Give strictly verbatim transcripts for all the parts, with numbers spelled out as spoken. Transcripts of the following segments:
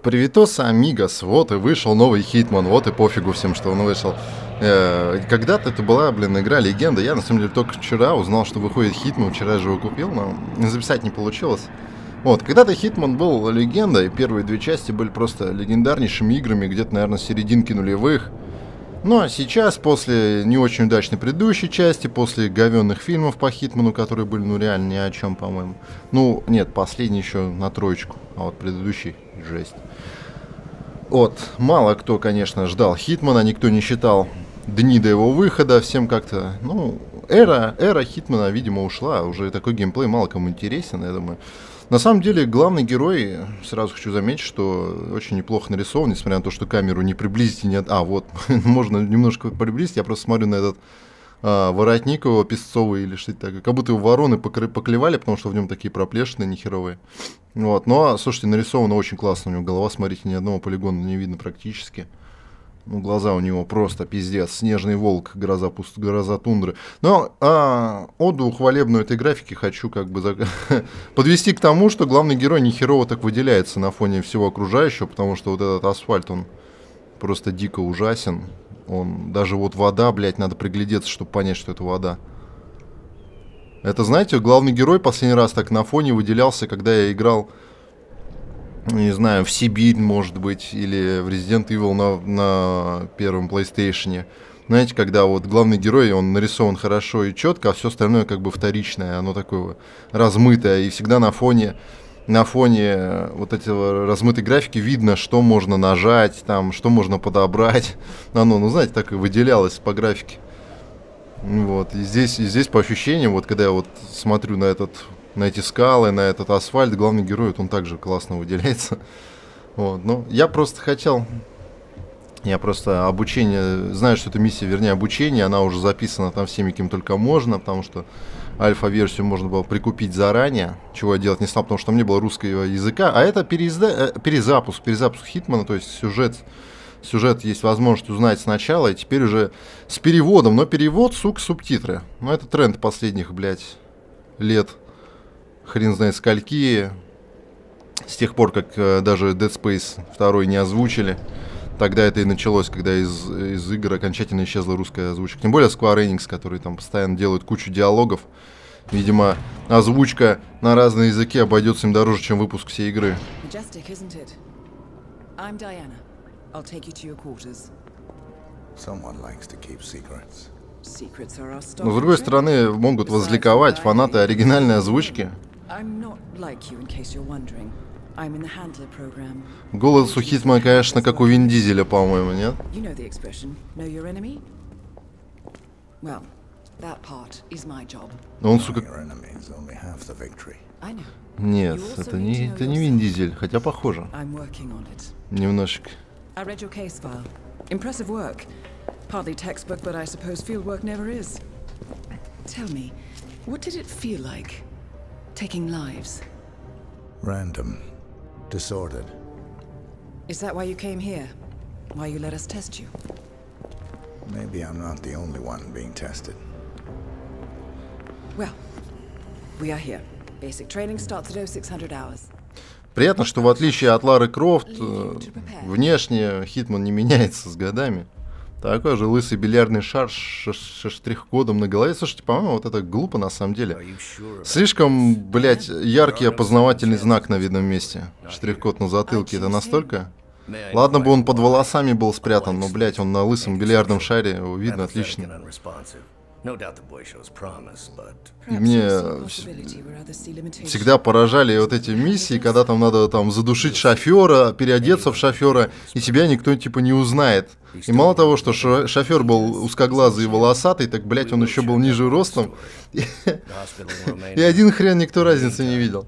Привитос, амигос, вот и вышел новый Хитман, вот и пофигу всем, что он вышел. Э, когда-то это была, блин, игра легенда, я на самом деле только вчера узнал, что выходит Хитман, вчера же его купил, но записать не получилось. Вот, когда-то Хитман был легендой, первые две части были просто легендарнейшими играми, где-то, наверное, с серединки нулевых. Ну а сейчас, после не очень удачной предыдущей части, после говенных фильмов по Хитману, которые были, ну, реально ни о чем, по-моему. Ну, нет, последний еще на троечку, а вот предыдущий — жесть. Вот, мало кто, конечно, ждал Хитмана, никто не считал дни до его выхода, всем как-то, ну, эра, эра Хитмана, видимо, ушла, уже такой геймплей мало кому интересен, я думаю. На самом деле, главный герой, сразу хочу заметить, что очень неплохо нарисован, несмотря на то, что камеру не приблизить и не... А, вот, можно немножко приблизить, я просто смотрю на этот а, воротник его песцовый или что-то такое, как будто его вороны покры... поклевали, потому что в нем такие проплешины нехеровые. Вот, но, слушайте, нарисовано очень классно, у него голова, смотрите, ни одного полигона не видно практически. Ну, глаза у него просто пиздец. Снежный волк, гроза, пуст... гроза тундры. Но а, оду хвалебную этой графики хочу как бы за... подвести к тому, что главный герой нихерово так выделяется на фоне всего окружающего, потому что вот этот асфальт, он просто дико ужасен. Он даже вот вода, блядь, надо приглядеться, чтобы понять, что это вода. Это, знаете, главный герой последний раз так на фоне выделялся, когда я играл, не знаю, в Сибирь, может быть, или в Resident Evil на, на первом PlayStation. Знаете, когда вот главный герой, он нарисован хорошо и четко, а все остальное как бы вторичное, оно такое размытое, и всегда на фоне, на фоне вот этого размытой графики видно, что можно нажать, там, что можно подобрать. Оно, ну, знаете, так и выделялось по графике. Вот, и здесь, и здесь по ощущениям, вот когда я вот смотрю на этот... на эти скалы, на этот асфальт, главный герой, вот он также классно выделяется. Вот, ну, я просто хотел, я просто обучение, знаю, что эта миссия, вернее, обучение, она уже записана там всеми, кем только можно, потому что альфа-версию можно было прикупить заранее, чего я делать не стал, потому что там не было русского языка, а это переизда... перезапуск, перезапуск Хитмана, то есть сюжет, сюжет есть возможность узнать сначала, и теперь уже с переводом, но перевод, сука, субтитры. Ну, это тренд последних, блядь, лет. Хрен знает скольки, с тех пор, как э, даже Dead Space два не озвучили. Тогда это и началось, когда из, из игр окончательно исчезла русская озвучка. Тем более Square Enix, которые там постоянно делают кучу диалогов. Видимо, озвучка на разные языки обойдется им дороже, чем выпуск всей игры. Но с другой стороны, могут возликовать фанаты оригинальной озвучки. Голос у Хитмана, конечно, как у Вин Дизеля, по-моему, нет? Он, сука... Нет, это не, это не Вин Дизель, хотя похоже. Немножечко. Partly textbook, but I suppose field work never is. Tell me, what did it feel like, taking lives? Random. Disordered. Is that why you came here? Why you let us test you? Maybe I'm not the only one being tested. Well, we are here. Basic training starts at oh six hundred hours. Приятно, что в отличие от Лары Крофт, внешне Хитман не меняется с годами. Такой же лысый бильярдный шар с штрих-кодом на голове. Слушайте, по-моему, вот это глупо на самом деле. Слишком, блядь, яркий опознавательный знак на видном месте. Штрих-код на затылке. Это настолько... Ладно бы он под волосами был спрятан, но, блядь, он на лысом бильярдном шаре, его видно отлично. И мне всегда поражали вот эти миссии, когда там надо там задушить шофера, переодеться в шофера, и тебя никто типа не узнает. И мало того, что шофер был узкоглазый и волосатый, так, блядь, он еще был ниже ростом. И один хрен никто разницы не видел.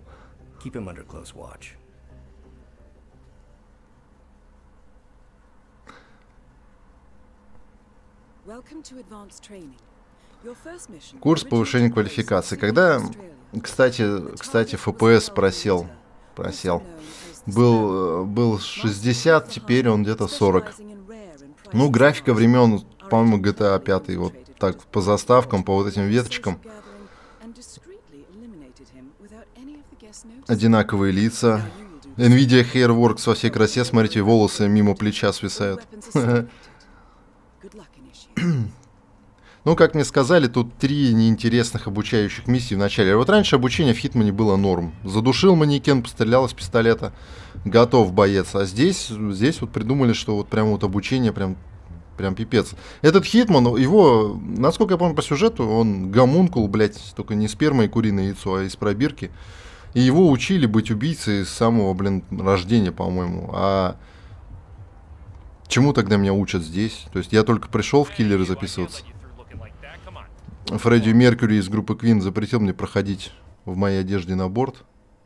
Курс повышения квалификации. Когда, кстати, кстати, эф пи эс просел, просел. Был, был шестьдесят, теперь он где-то сорок. Ну, графика времен, по-моему, джи ти эй пять, вот так, по заставкам, по вот этим веточкам. Одинаковые лица. Nvidia Hairworks во всей красе. Смотрите, волосы мимо плеча свисают. Ну, как мне сказали, тут три неинтересных обучающих миссий в начале. Вот раньше обучение в Хитмане было норм. Задушил манекен, пострелял из пистолета, готов боец. А здесь, здесь вот придумали, что вот прям вот обучение прям, прям пипец. Этот Хитман, его, насколько я помню по сюжету, он гомункул, блядь, только не сперма и куриное яйцо, а из пробирки. И его учили быть убийцей с самого, блин, рождения, по-моему. А чему тогда меня учат здесь? То есть я только пришел в киллеры записываться. Фредди Меркьюри из группы Queen запретил мне проходить в моей одежде на борт.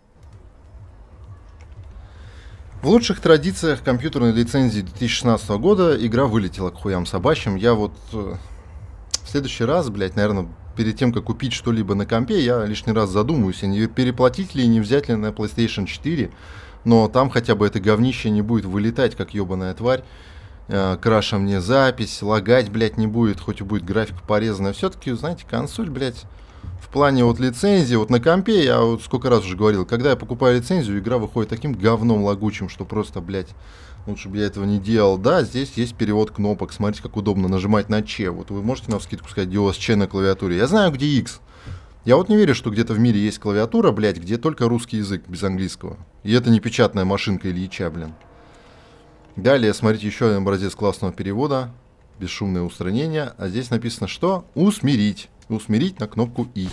В лучших традициях компьютерной лицензии две тысячи шестнадцатого года игра вылетела к хуям собачьим. Я вот э, в следующий раз, блядь, наверное, перед тем, как купить что-либо на компе, я лишний раз задумаюсь, не переплатить ли и не взять ли на PlayStation четыре. Но там хотя бы это говнище не будет вылетать, как ебаная тварь. Краша мне запись, лагать, блядь, не будет, хоть и будет графика порезанная. Все-таки, знаете, консоль, блядь, в плане вот лицензии, вот на компе, я вот сколько раз уже говорил, когда я покупаю лицензию, игра выходит таким говном лагучим, что просто, блядь, лучше бы я этого не делал. Да, здесь есть перевод кнопок, смотрите, как удобно нажимать на Ч. Вот вы можете на вскидку сказать диос Ч на клавиатуре. Я знаю, где X. Я вот не верю, что где-то в мире есть клавиатура, блядь, где только русский язык без английского. И это не печатная машинка Ильича, блин. Далее, смотрите, еще один образец классного перевода. Бесшумное устранение. А здесь написано, что? Усмирить. Усмирить на кнопку И.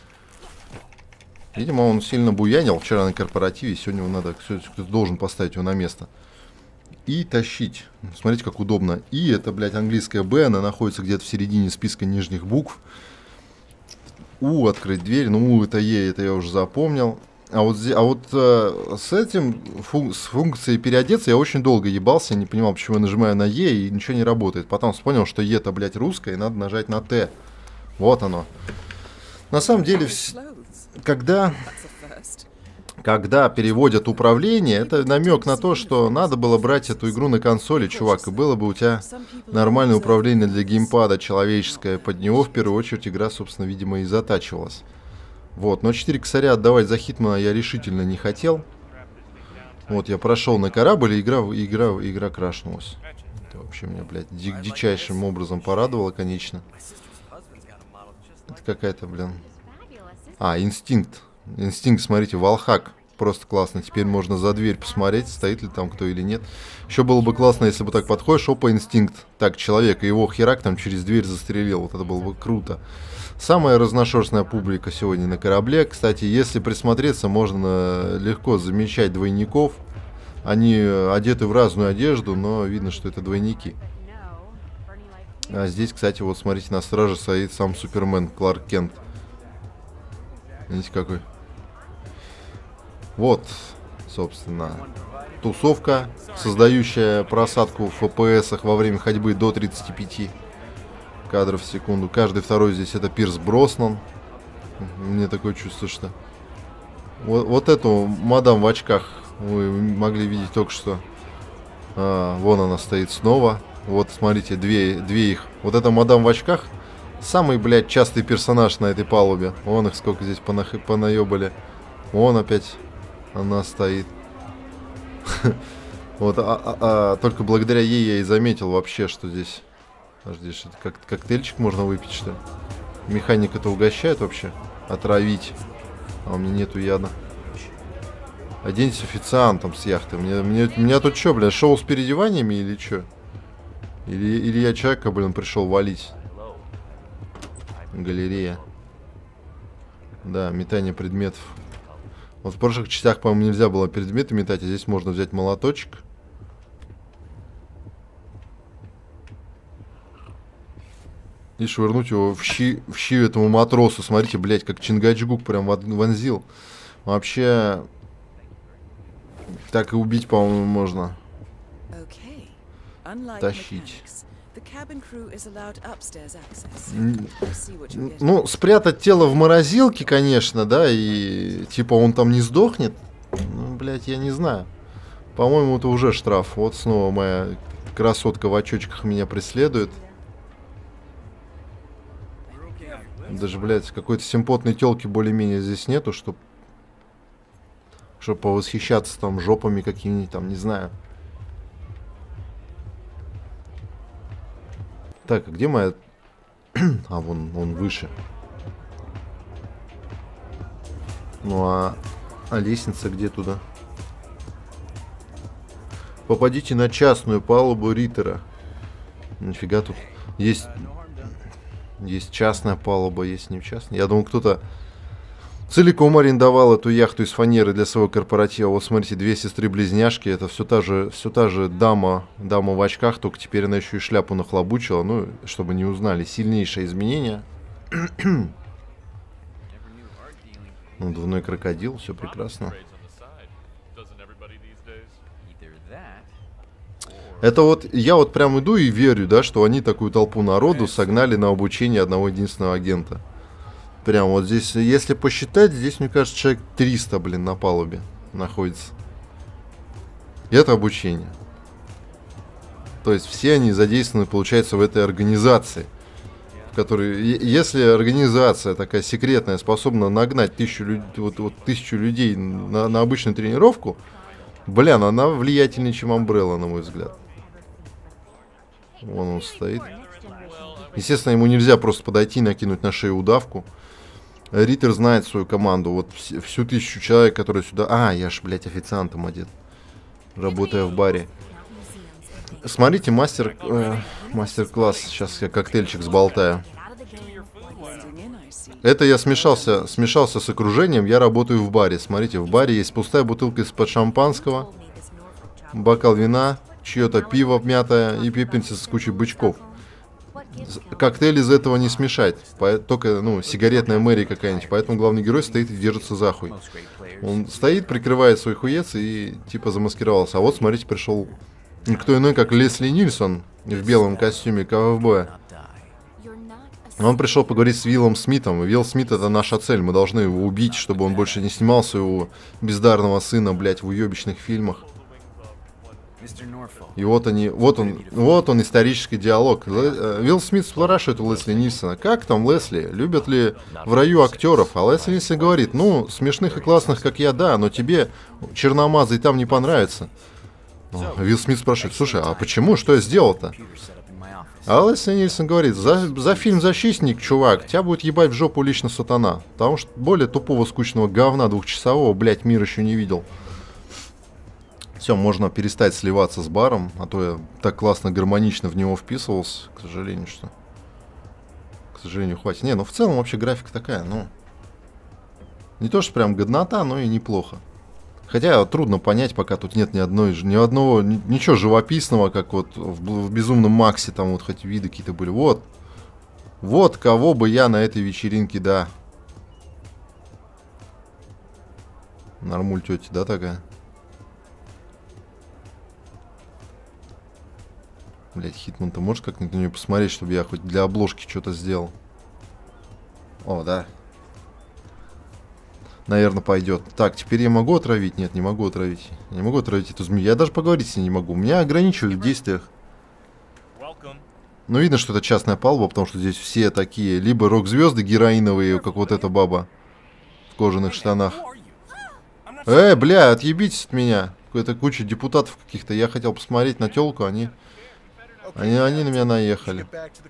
Видимо, он сильно буянил вчера на корпоративе. Сегодня его надо, кто-то должен поставить его на место. И тащить. Смотрите, как удобно. И это, блядь, английская Б. Она находится где-то в середине списка нижних букв. У, открыть дверь. Ну, У это Е, это я уже запомнил. А вот, а вот э, с этим, фун с функцией переодеться я очень долго ебался, не понимал, почему я нажимаю на Е и ничего не работает. Потом вспомнил, что Е-то, блядь, русское, и надо нажать на Т. Вот оно. На самом деле, когда, когда переводят управление, это намек на то, что надо было брать эту игру на консоли, чувак, и было бы у тебя нормальное управление для геймпада, человеческое. Под него, в первую очередь, игра, собственно, видимо, и затачивалась. Вот, но четыре косаря отдавать за Хитмана я решительно не хотел. Вот, я прошел на корабль, и игра, игра, игра крашнулась. Это вообще меня, блядь, ди дичайшим образом порадовало, конечно. Это какая-то, блин... А, инстинкт. Инстинкт, смотрите, Валхак. Просто классно. Теперь можно за дверь посмотреть, стоит ли там кто или нет. Еще было бы классно, если бы так подходишь, опа, инстинкт. Так, человека, его херак там через дверь застрелил. Вот это было бы круто. Самая разношерстная публика сегодня на корабле. Кстати, если присмотреться, можно легко замечать двойников. Они одеты в разную одежду, но видно, что это двойники. А здесь, кстати, вот смотрите, на страже стоит сам Супермен Кларк Кент. Видите, какой? Вот, собственно, тусовка, создающая просадку в эф пи эсах во время ходьбы до тридцати пяти кадров в секунду. Каждый второй здесь это Пирс Броснан. Мне такое чувство, что... Вот, вот эту мадам в очках вы могли видеть только что. А, вон она стоит снова. Вот, смотрите, две, две их. Вот эта мадам в очках самый, блядь, частый персонаж на этой палубе. Вон их сколько здесь понах... понаебали. Вон опять она стоит. Вот, только благодаря ей я и заметил вообще, что здесь... Подожди, что это как коктейльчик можно выпить, что ли? Механик это угощает вообще? Отравить. А у меня нету яда. Оденься официантом с яхты. Мне, мне, меня тут что, блин, шоу с переодеваниями или что? Или, или я человека, блин, пришел валить? Галерея. Да, метание предметов. Вот в прошлых частях, по-моему, нельзя было предметы метать, а здесь можно взять молоточек. И швырнуть его в щи, в щи этому матросу. Смотрите, блядь, как Чингачгук прям вонзил. Вообще, так и убить, по-моему, можно. Тащить. Ну, спрятать тело в морозилке, конечно, да, и типа он там не сдохнет. Ну, блядь, я не знаю. По-моему, это уже штраф. Вот снова моя красотка в очочках меня преследует. Даже, блядь, какой-то симпотной телки более-менее здесь нету, чтоб Чтобы повосхищаться там жопами какими-нибудь там, не знаю. Так, а где моя... а, вон, он выше. Ну а... а лестница где туда? Попадите на частную палубу Риттера. Нифига тут. Есть... Есть частная палуба, есть не частная. Я думал, кто-то целиком арендовал эту яхту из фанеры для своего корпоратива. Вот смотрите, две сестры-близняшки. Это все та же, все та же дама, дама в очках, только теперь она еще и шляпу нахлобучила. Ну, чтобы не узнали. Сильнейшее изменение. Надувной крокодил, все прекрасно. Это вот, я вот прям иду и верю, да, что они такую толпу народу согнали на обучение одного единственного агента. Прям вот здесь, если посчитать, здесь, мне кажется, человек триста, блин, на палубе находится. И это обучение. То есть все они задействованы, получается, в этой организации. В которой, если организация такая секретная способна нагнать тысячу, люд, вот, вот, тысячу людей на, на обычную тренировку, блин, она влиятельнее, чем Umbrella, на мой взгляд. Вон он стоит. Естественно, ему нельзя просто подойти и накинуть на шею удавку. Риттер знает свою команду. Вот вс всю тысячу человек, которые сюда... А, я ж, блядь, официантом одет. Работая в баре. Смотрите, мастер... Э, мастер-класс. Сейчас я коктейльчик сболтаю. Это я смешался, смешался с окружением. Я работаю в баре. Смотрите, в баре есть пустая бутылка из-под шампанского, бокал вина, чье-то пиво мятое и пепельница с кучей бычков. Коктейль из этого не смешать. Только, ну, сигаретная Мэри какая-нибудь. Поэтому главный герой стоит и держится за хуй. Он стоит, прикрывает свой хуец и типа замаскировался. А вот, смотрите, пришел никто иной, как Лесли Нильсон в белом костюме ковбоя. Он пришел поговорить с Уиллом Смитом. Уилл Смит — это наша цель. Мы должны его убить, чтобы он больше не снимал своего бездарного сына, блядь, в уебищных фильмах. И вот они, вот он, вот он, исторический диалог. Уилл Смит спрашивает у Лесли Нильсона: как там, Лесли, любят ли в раю актеров? А Лесли Нильсон говорит: ну, смешных и классных, как я, да, но тебе, черномазый, там не понравится. Уилл Смит спрашивает: слушай, а почему, что я сделал-то? А Лесли Нильсон говорит: за, за фильм «Защитник», чувак, тебя будет ебать в жопу лично сатана. Потому что более тупого, скучного говна двухчасового, блядь, мир еще не видел. Все, можно перестать сливаться с баром, а то я так классно, гармонично в него вписывался, к сожалению, что... К сожалению, хватит. Не, ну в целом вообще графика такая, ну... Не то, что прям годнота, но и неплохо. Хотя трудно понять, пока тут нет ни одной, ни одного, ни, ничего живописного, как вот в, в «Безумном Максе», там вот хоть виды какие-то были. Вот, вот кого бы я на этой вечеринке, да. Нормуль тетя, да, такая? Блять, Хитман, ты можешь как-нибудь на нее посмотреть, чтобы я хоть для обложки что-то сделал? О, да. Наверное, пойдет. Так, теперь я могу отравить? Нет, не могу отравить. Я не могу отравить эту змею. Я даже поговорить с ней не могу. Меня ограничивают в действиях. Ну, видно, что это частная палуба, потому что здесь все такие либо рок-звезды героиновые, как вот эта баба в кожаных штанах. Эй, бля, отъебитесь от меня. Какая-то куча депутатов каких-то. Я хотел посмотреть на телку, они... Они, они на меня наехали.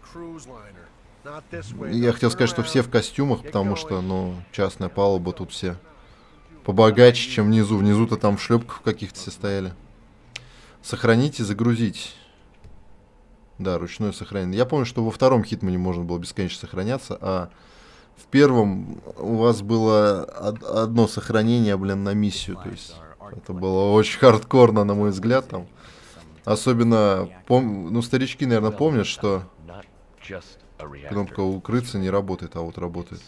Я хотел сказать, что все в костюмах, потому что, ну, частная палуба, тут все побогаче, чем внизу. Внизу-то там в шлепках каких-то все стояли. Сохранить и загрузить. Да, ручное сохранение. Я помню, что во втором Хитмане можно было бесконечно сохраняться, а в первом у вас было одно сохранение, блин, на миссию. То есть это было очень хардкорно, на мой взгляд, там. Особенно, пом... ну, старички, наверное, помнят, что кнопка «Укрыться» не работает, а вот работает.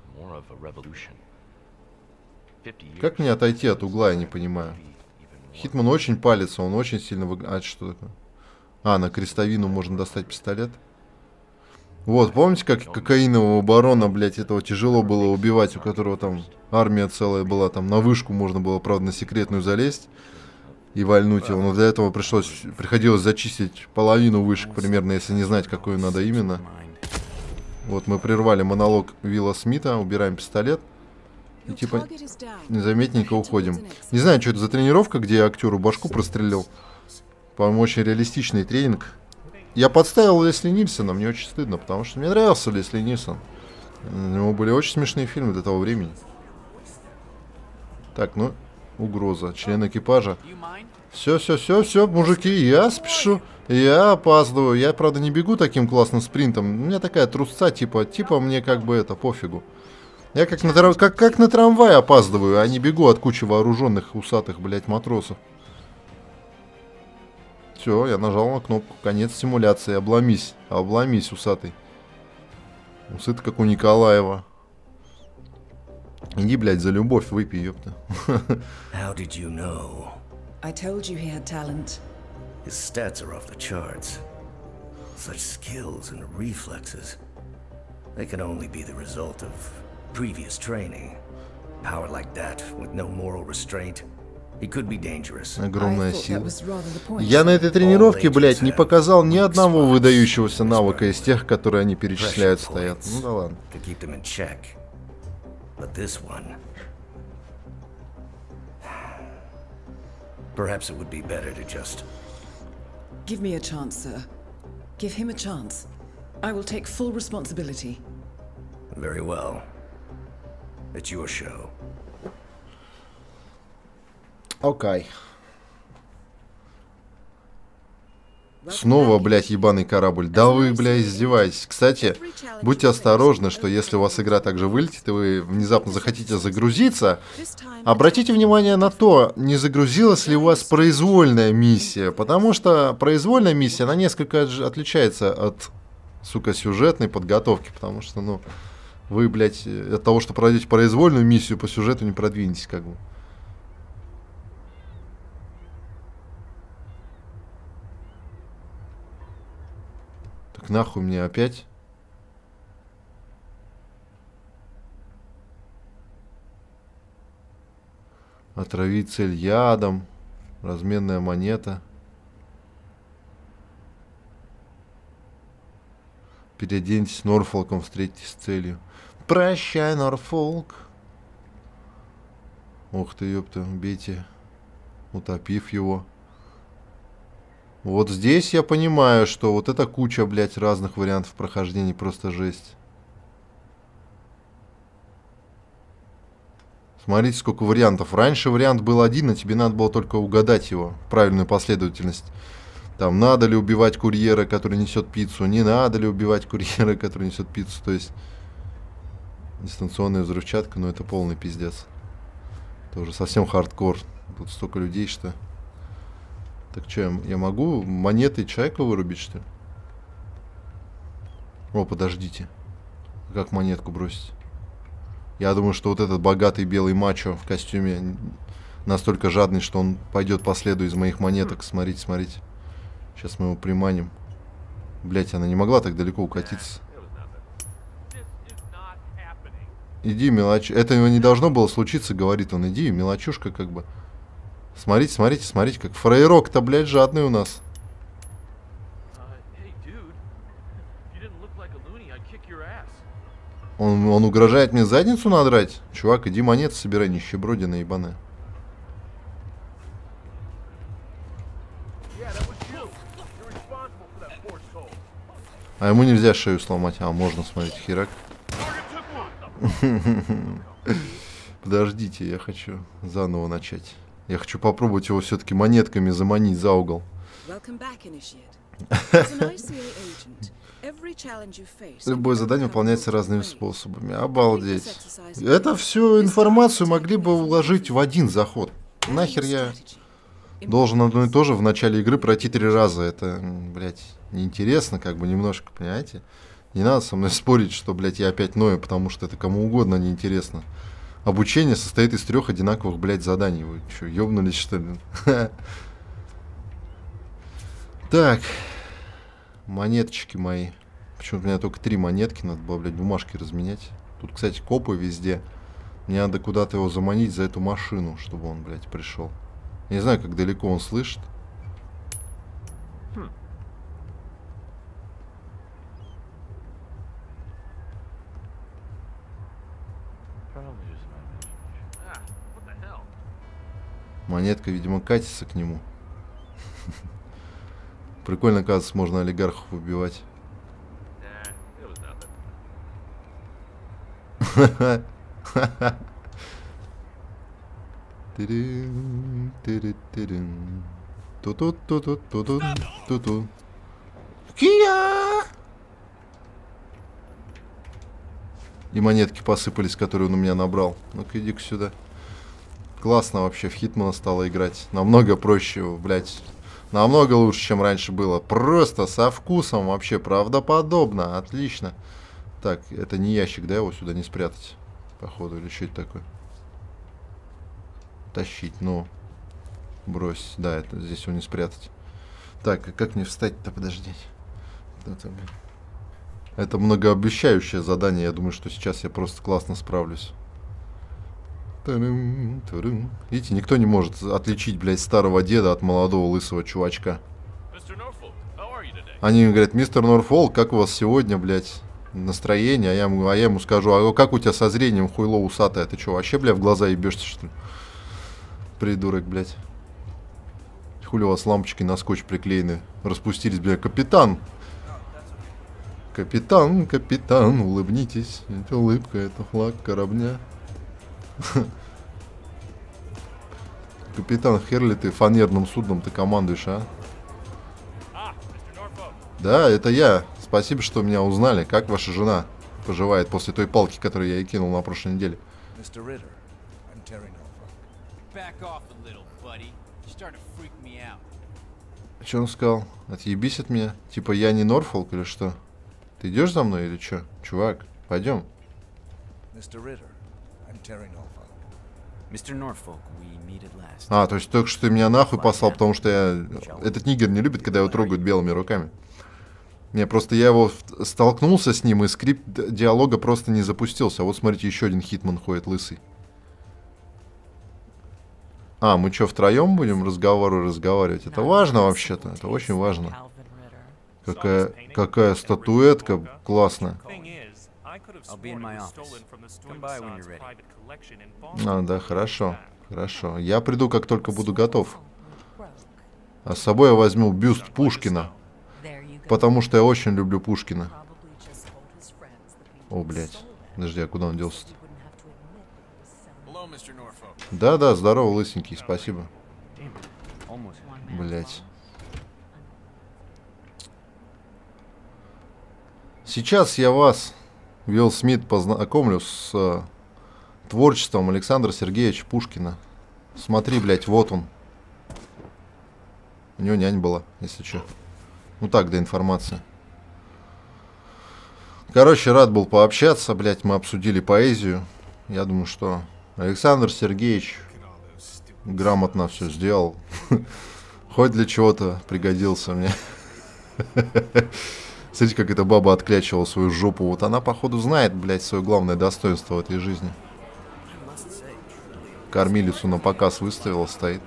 Как мне отойти от угла, я не понимаю. Хитман очень палится, он очень сильно... Вы... А, что такое? А, на крестовину можно достать пистолет. Вот, помните, как кокаинового барона, блядь, этого тяжело было убивать, у которого там армия целая была, там на вышку можно было, правда, на секретную залезть и вальнуть его. Но для этого пришлось, приходилось зачистить половину вышек примерно, если не знать, какую надо именно. Вот мы прервали монолог Уилла Смита, убираем пистолет. И типа незаметненько уходим. Не знаю, что это за тренировка, где я актеру башку прострелил. По-моему, очень реалистичный тренинг. Я подставил Лесли Нильсона, мне очень стыдно, потому что мне нравился Лесли Нильсон. У него были очень смешные фильмы до того времени. Так, ну, угроза. Член экипажа. Все, все, все, все, мужики, я спешу. Я опаздываю. Я, правда, не бегу таким классным спринтом. У меня такая трусца, типа, типа мне как бы это, пофигу. Я как на, трав... как, как на трамвай опаздываю, а не бегу от кучи вооруженных, усатых, блядь, матросов. Все, я нажал на кнопку. Конец симуляции. Обломись. Обломись, усатый. Усыт, как у Николаева. Иди, блядь, за любовь выпей, ёпта. How did you know? I told you he had talent. His stats are off the charts. Such skills and reflexes. They can only be the result of previous training. Power like that, with no moral restraint. He could be dangerous. Огромная сила. Я на этой тренировке, блядь, не показал ни одного выдающегося навыка из тех, которые они перечисляют, стоят. Ну да ладно. But this one, perhaps it would be better to just give me a chance, sir. Give him a chance. I will take full responsibility. Very well. It's your show. Окей. Okay. Снова, блядь, ебаный корабль. Да вы, блядь, издеваетесь. Кстати, будьте осторожны, что если у вас игра также вылетит, и вы внезапно захотите загрузиться, обратите внимание на то, не загрузилась ли у вас произвольная миссия. Потому что произвольная миссия, она несколько отличается от, сука, сюжетной подготовки. Потому что, ну, вы, блядь, от того, что пройдете произвольную миссию, по сюжету не продвинетесь, как бы. Нахуй мне опять? Отравить цель ядом. Разменная монета. Переоденьтесь Норфолком, встретитесь с целью. Прощай, Норфолк. Ух ты, ёпта, убейте. Утопив его. Вот здесь я понимаю, что вот эта куча, блядь, разных вариантов прохождения, просто жесть. Смотрите, сколько вариантов. Раньше вариант был один, а тебе надо было только угадать его в правильную последовательность. Там, надо ли убивать курьера, который несет пиццу, не надо ли убивать курьера, который несет пиццу. То есть, дистанционная взрывчатка, но это полный пиздец. Тоже совсем хардкор. Тут столько людей, что... Так что, я, я могу монеты человека вырубить, что ли? О, подождите. Как монетку бросить? Я думаю, что вот этот богатый белый мачо в костюме настолько жадный, что он пойдет по следу из моих монеток. Смотрите, смотрите. Сейчас мы его приманим. Блять, она не могла так далеко укатиться. Иди, мелочь. Этого не должно было случиться, говорит он. Иди, мелочушка, как бы. Смотрите, смотрите, смотрите, как фрейрок-то, блядь, жадный у нас. Он, он угрожает мне задницу надрать? Чувак, иди монеты собирай, нищебродина ебаная. А ему нельзя шею сломать. А, можно, смотреть, херак. Подождите, я хочу заново начать. Я хочу попробовать его все-таки монетками заманить за угол. Любое задание выполняется разными способами. Обалдеть. Это всю информацию могли бы уложить в один заход. Нахер я должен одно и то же в начале игры пройти три раза. Это, блядь, неинтересно, как бы немножко, понимаете? Не надо со мной спорить, что, блядь, я опять ною, потому что это кому угодно неинтересно. Обучение состоит из трех одинаковых, блядь, заданий. Вы что, ёбнулись, что ли? Так. Монеточки мои. Почему-то у меня только три монетки. Надо было, блядь, бумажки разменять. Тут, кстати, копы везде. Мне надо куда-то его заманить за эту машину, чтобы он, блядь, пришел. Я не знаю, как далеко он слышит. Монетка, видимо, катится к нему. Прикольно, оказывается, можно олигархов убивать. Ха-ха. Ту-ту-ту-ту-ту-ту-ту-ту. Кия! И монетки посыпались, которые он у меня набрал. Ну-ка, иди-ка сюда. Классно вообще в Хитмана стало играть. Намного проще, блядь. Намного лучше, чем раньше было. Просто со вкусом вообще. Правдоподобно. Отлично. Так, это не ящик, да? Его сюда не спрятать. Походу, или что это такое? Тащить, ну. Брось. Да, это здесь его не спрятать. Так, а как мне встать-то? Подождите. Это, это многообещающее задание. Я думаю, что сейчас я просто классно справлюсь. Та-дым, та-дым. Видите, никто не может отличить, блядь, старого деда от молодого лысого чувачка. Они говорят: мистер Норфолк, как у вас сегодня, блядь, настроение? А я, ему, а я ему скажу: а как у тебя со зрением, хуйло усатое? Ты что, вообще, блядь, в глаза ебешься, что ли? Придурок, блядь. Хули у вас лампочки на скотч приклеены? Распустились, блядь. Капитан! Капитан, капитан, улыбнитесь. Это улыбка, это флаг корабля. Капитан, херли ты фанерным судном ты командуешь, а? Да, это я. Спасибо, что меня узнали. Как ваша жена поживает после той палки, которую я ей кинул на прошлой неделе? Что он сказал? Отъебись от меня? Типа я не Норфолк или что? Ты идешь за мной или что? Чувак, пойдем. А, то есть только что ты меня нахуй послал, потому что я... Этот нигер не любит, когда его трогают белыми руками. Не, просто я его столкнулся с ним, и скрипт диалога просто не запустился. Вот смотрите, еще один Хитман ходит лысый. А, мы что, втроем будем разговоры разговаривать? Это важно вообще-то, это очень важно. Какая, какая статуэтка классная. А, да, хорошо, хорошо. Я приду, как только буду готов. А с собой я возьму бюст Пушкина. Потому что я очень люблю Пушкина. О, блядь. Подожди, а куда он делся-то? Да-да, здорово, лысенький, спасибо. Блять. Сейчас я вас, Уилл Смит, познакомлю с э, творчеством Александра Сергеевича Пушкина. Смотри, блять, вот он. У него нянь была, если что. Ну так, для информации. Короче, рад был пообщаться, блять, мы обсудили поэзию. Я думаю, что Александр Сергеевич грамотно все сделал. Хоть для чего-то пригодился мне. Смотрите, как эта баба отклячивала свою жопу. Вот она, походу, знает, блядь, свое главное достоинство в этой жизни. Кормилицу на показ выставила, стоит.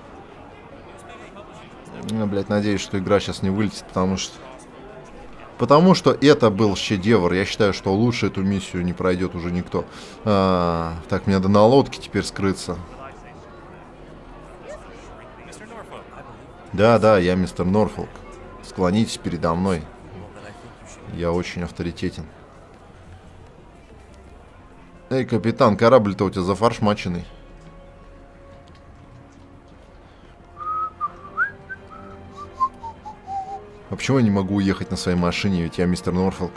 Я, блядь, надеюсь, что игра сейчас не вылетит, потому что... Потому что это был шедевр. Я считаю, что лучше эту миссию не пройдет уже никто. А, так, мне надо на лодке теперь скрыться. Да, да, я мистер Норфолк. Склонитесь передо мной. Я очень авторитетен. Эй, капитан, корабль-то у тебя зафаршмаченный. А почему я не могу уехать на своей машине, ведь я мистер Норфолк?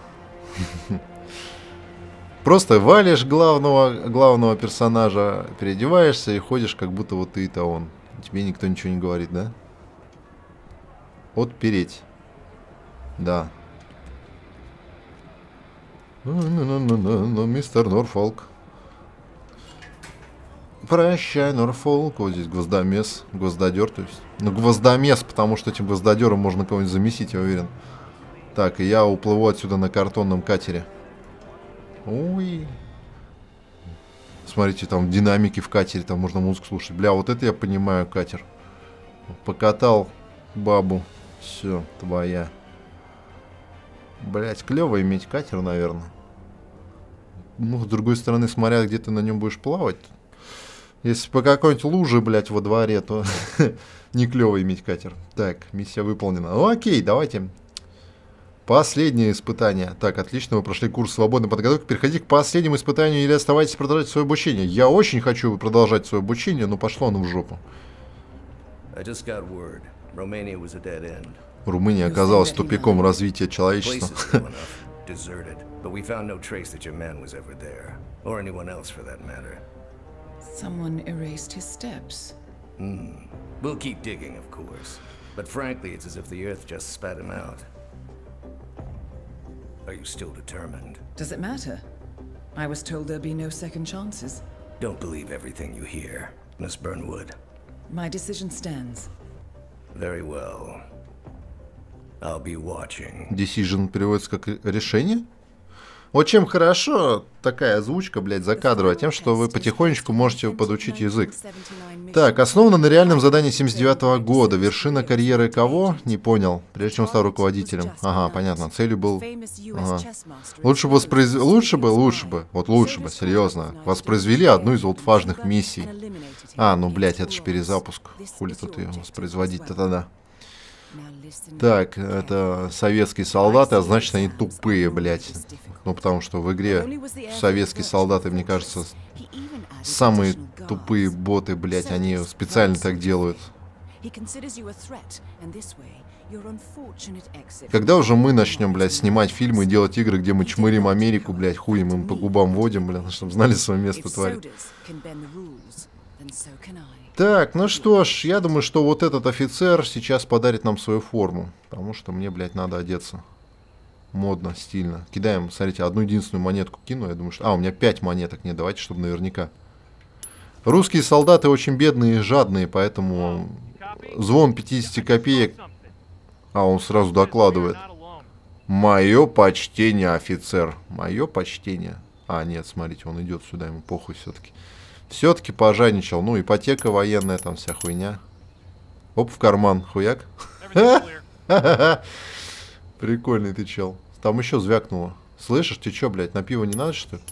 Просто валишь главного, главного персонажа, переодеваешься и ходишь, как будто вот ты это он. Тебе никто ничего не говорит, да? Отпереть. Да. Ну-ну-ну-ну-ну, мистер Норфолк. Прощай, Норфолк. Вот здесь гвоздомес, гвоздодер, то есть. Ну, гвоздомес, потому что этим гвоздодером можно кого-нибудь замесить, я уверен. Так, и я уплыву отсюда на картонном катере. Ой. Смотрите, там динамики в катере, там можно музыку слушать. Бля, вот это я понимаю, катер. Покатал бабу. Все, твоя. Блять, клево иметь катер, наверное. Ну, с другой стороны, смотря где ты на нем будешь плавать. Если по какой-нибудь луже, блядь, во дворе, то не клево иметь катер. Так, миссия выполнена. Ну окей, давайте. Последнее испытание. Так, отлично, вы прошли курс свободной подготовки. Переходите к последнему испытанию или оставайтесь продолжать свое обучение. Я очень хочу продолжать свое обучение, но пошло оно в жопу. Румыния оказалась тупиком развития человечества. Someone erased his steps. Hmm. We'll keep digging, of course. But frankly, it's as if the Earth just spat him out. Are you still determined? Does it matter? I was told there'd be no second chances. Don't believe everything you hear, Miss Burnwood. My decision stands. Very well. I'll be watching. Decision переводится как решение? Вот чем хорошо такая озвучка, блядь, закадровая, тем, что вы потихонечку можете подучить язык. Так, основано на реальном задании семьдесят девятого года. Вершина карьеры кого? Не понял. Прежде чем стал руководителем. Ага, понятно. Целью был... Ага. Лучше бы воспроиз... Лучше бы, лучше бы. Вот лучше бы, серьезно. Воспроизвели одну из важных миссий. А, ну, блядь, это ж перезапуск. Хули тут ее воспроизводить-то тогда. Так, это советские солдаты, а значит они тупые, блядь. Ну, потому что в игре советские солдаты, мне кажется, самые тупые боты, блядь, они специально так делают. Когда уже мы начнем, блядь, снимать фильмы и делать игры, где мы чмырим Америку, блядь, хуем им по губам водим, блядь, чтобы знали свое место, тварь. Так, ну что ж, я думаю, что вот этот офицер сейчас подарит нам свою форму. Потому что мне, блядь, надо одеться. Модно, стильно. Кидаем, смотрите, одну единственную монетку кину. Я думаю, что... А, у меня пять монеток. Нет, давайте, чтобы наверняка. Русские солдаты очень бедные и жадные, поэтому звон пятьдесят копеек. А, он сразу докладывает. Мое почтение, офицер. Мое почтение. А, нет, смотрите, он идет сюда, ему похуй все-таки. Все-таки пожадничал. Ну, ипотека военная, там вся хуйня. Оп, в карман. Хуяк. Прикольный ты чел. Там еще звякнуло. Слышишь, ты че, блядь, на пиво не надо, что ли?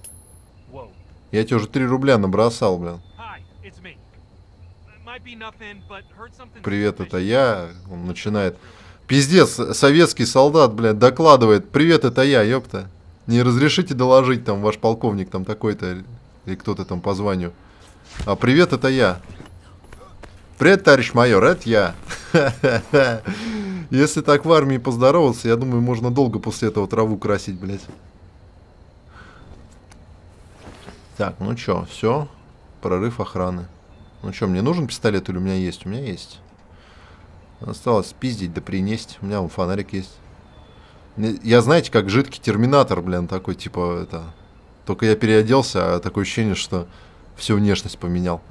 Я тебе уже три рубля набросал, блин. Привет, это я. Он начинает. Пиздец, советский солдат, блядь, докладывает. Привет, это я, ёпта. Не разрешите доложить, там, ваш полковник, там, такой-то... Или кто-то там по званию. А привет, это я. Привет, товарищ майор, это я. Если так в армии поздороваться, я думаю, можно долго после этого траву красить, блядь. Так, ну чё, все. Прорыв охраны. Ну чё, мне нужен пистолет или у меня есть? У меня есть. Осталось спиздить да принести. У меня вон фонарик есть. Я, знаете, как жидкий терминатор, блин, такой, типа, это... Только я переоделся, а такое ощущение, что всю внешность поменял.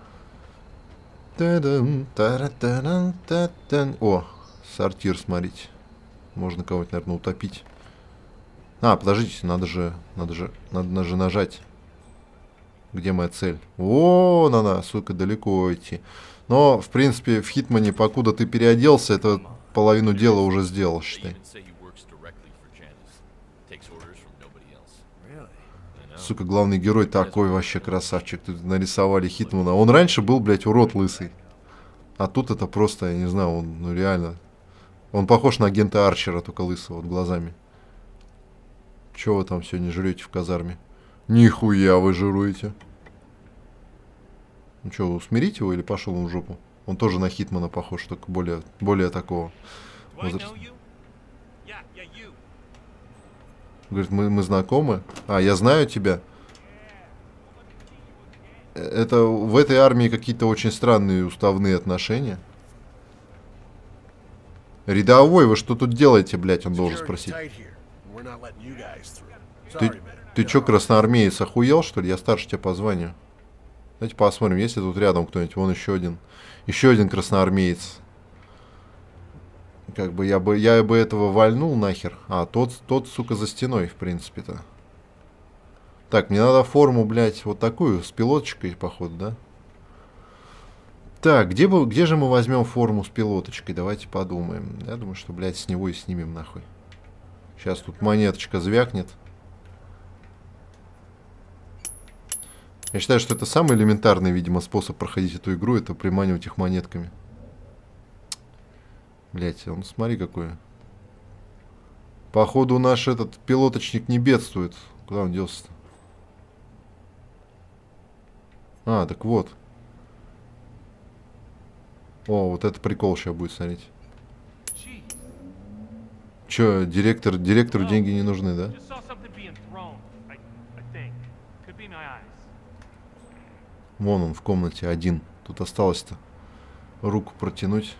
О, сортир, смотрите. Можно кого-нибудь, наверное, утопить. А, подождите, надо же, надо же, надо же нажать. Где моя цель? О, надо, сука, далеко идти. Но, в принципе, в Хитмане, покуда ты переоделся, это половину дела уже сделал, считай. Сука, главный герой такой вообще красавчик. Тут нарисовали Хитмана. Он раньше был, блядь, урод лысый. А тут это просто, я не знаю, он, ну реально. Он похож на агента Арчера, только лысого, вот глазами. Че вы там сегодня жрете в казарме? Нихуя вы жируете. Ну что, усмирить его или пошел он в жопу? Он тоже на Хитмана похож, только более, более такого возраста. Говорит, мы, мы знакомы. А, я знаю тебя. Это в этой армии какие-то очень странные уставные отношения. Рядовой, вы что тут делаете, блядь, он должен спросить. Ты, ты чё, красноармеец, охуел, что ли? Я старше тебя по званию. Давайте посмотрим, есть ли тут рядом кто-нибудь. Вон еще один. Еще один красноармеец. Как бы я бы я бы этого вальнул нахер. А, тот, тот, сука, за стеной, в принципе-то. Так, мне надо форму, блядь, вот такую, с пилоточкой, походу, да? Так, где, бы, где же мы возьмем форму с пилоточкой? Давайте подумаем. Я думаю, что, блядь, с него и снимем, нахуй. Сейчас тут монеточка звякнет. Я считаю, что это самый элементарный, видимо, способ проходить эту игру, это приманивать их монетками. Блять, ну смотри какой. Походу наш этот пилоточник не бедствует. Куда он делся-то? А, так вот. О, вот это прикол сейчас будет, смотреть. Че, директор, директору деньги не нужны, да? Вон он в комнате один. Тут осталось-то руку протянуть.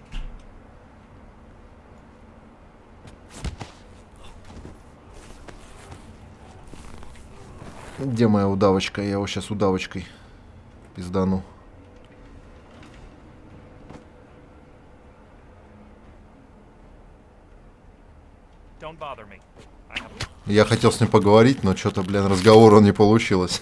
Где моя удавочка? Я его сейчас удавочкой пиздану. Я хотел с ним поговорить, но что-то, блин, разговора не получилось.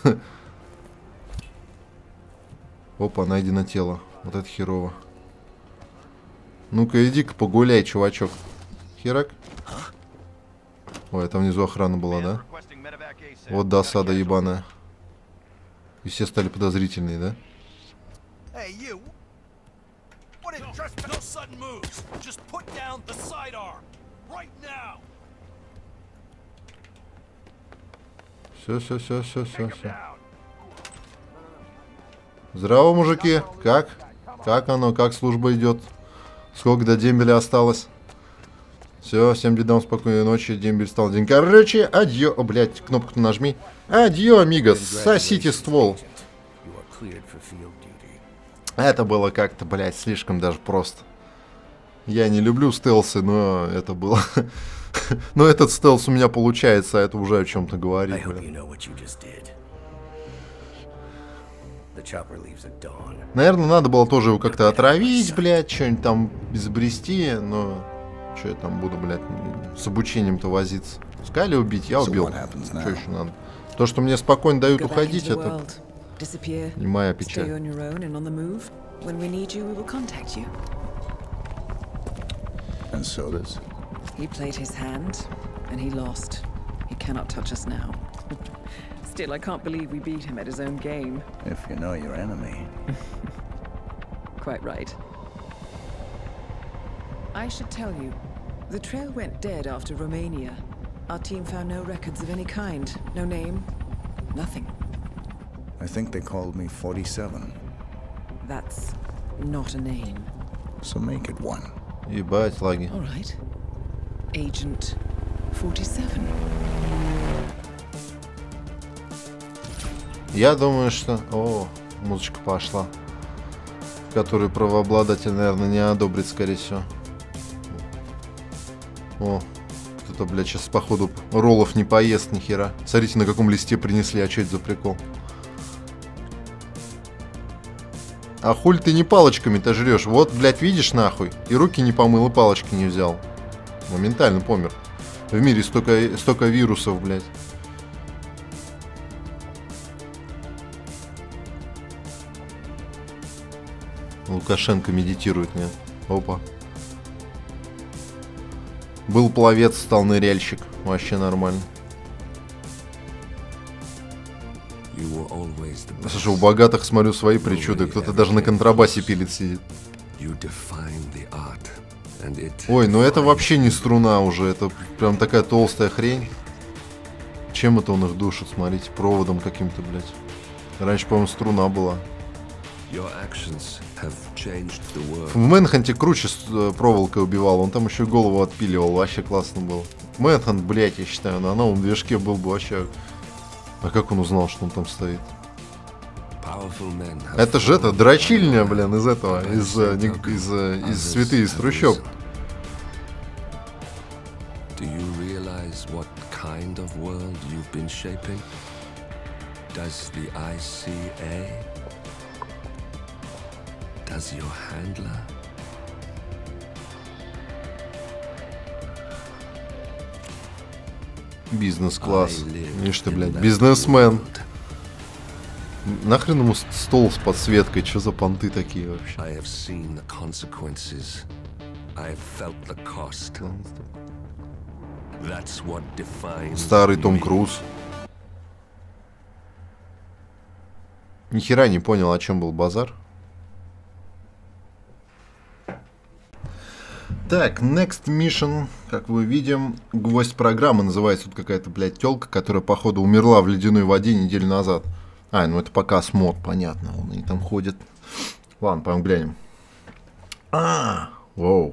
Опа, найдено тело. Вот это херово. Ну-ка, иди-ка погуляй, чувачок. Херак. Ой, там внизу охрана была, да? Вот досада ебаная. И все стали подозрительные, да? Все, все, все, все, все, все. Здраво, мужики. Как? Как оно? Как служба идет? Сколько до дембеля осталось? Все, всем бедам, спокойной ночи. Дембель стал день. Короче, адьё. О, блядь, кнопку нажми. Адьё, амигос. Сосите ствол. Это было как-то, блядь, слишком даже просто. Я не люблю стелсы, но это было... Но этот стелс у меня получается, а это уже о чем-то говорит, блядь. Наверное, надо было тоже его как-то отравить, блядь, что-нибудь там изобрести, но... Что я там буду, блядь, с обучением-то возиться? Сказали убить, я убил. Что еще надо? То, что мне спокойно дают уходить, это не моя печаль. He played his hand, and he lost. He cannot touch us now. Still, I can't believe we beat him at his own game. If you know your enemy. Quite right. I should tell you, the trail went dead after Romania. Our team found no records of any kind. No name. Nothing. I think they called me forty-seven. That's not a name. So make it one. Ебать, лаги. All right. Agent forty-seven. Я думаю, что... О, музычка пошла. Которую правообладатель, наверное, не одобрит, скорее всего. О, кто-то, блядь, сейчас, походу, роллов не поест ни хера. Смотрите, на каком листе принесли, а что это за прикол? А хуль ты не палочками-то жрешь? Вот, блядь, видишь, нахуй? И руки не помыл, и палочки не взял. Моментально помер. В мире столько, столько вирусов, блядь. Лукашенко медитирует, нет? Опа. Был пловец, стал ныряльщик. Вообще нормально. Слушай, у богатых, смотрю, свои причуды. Кто-то даже на контрабасе пилит, сидит. Ой, ну это вообще не струна уже. Это прям такая толстая хрень. Чем это он их душит? Смотрите, проводом каким-то, блядь. Раньше, по-моему, струна была. В Мэнханте круче с проволокой убивал. Он там еще и голову отпиливал. Вообще классно было. Мэнхант, блядь, я считаю, на новом движке был бы вообще... А как он узнал, что он там стоит? Это же это, дрочильня, блин, из этого, из, из, из, из святых, из трущоб. Бизнес-класс. Видишь ты, блядь, бизнесмен. Нахрен ему стол с подсветкой? Что за понты такие вообще? Старый Том Круз. Ни хера не понял, о чем был базар. Так, next mission, как вы видим, гвоздь программы называется тут какая-то, блядь, тёлка, которая, походу, умерла в ледяной воде неделю назад. А, ну это показ мод, понятно, он они там ходят. Ладно, пойдем глянем. А, воу.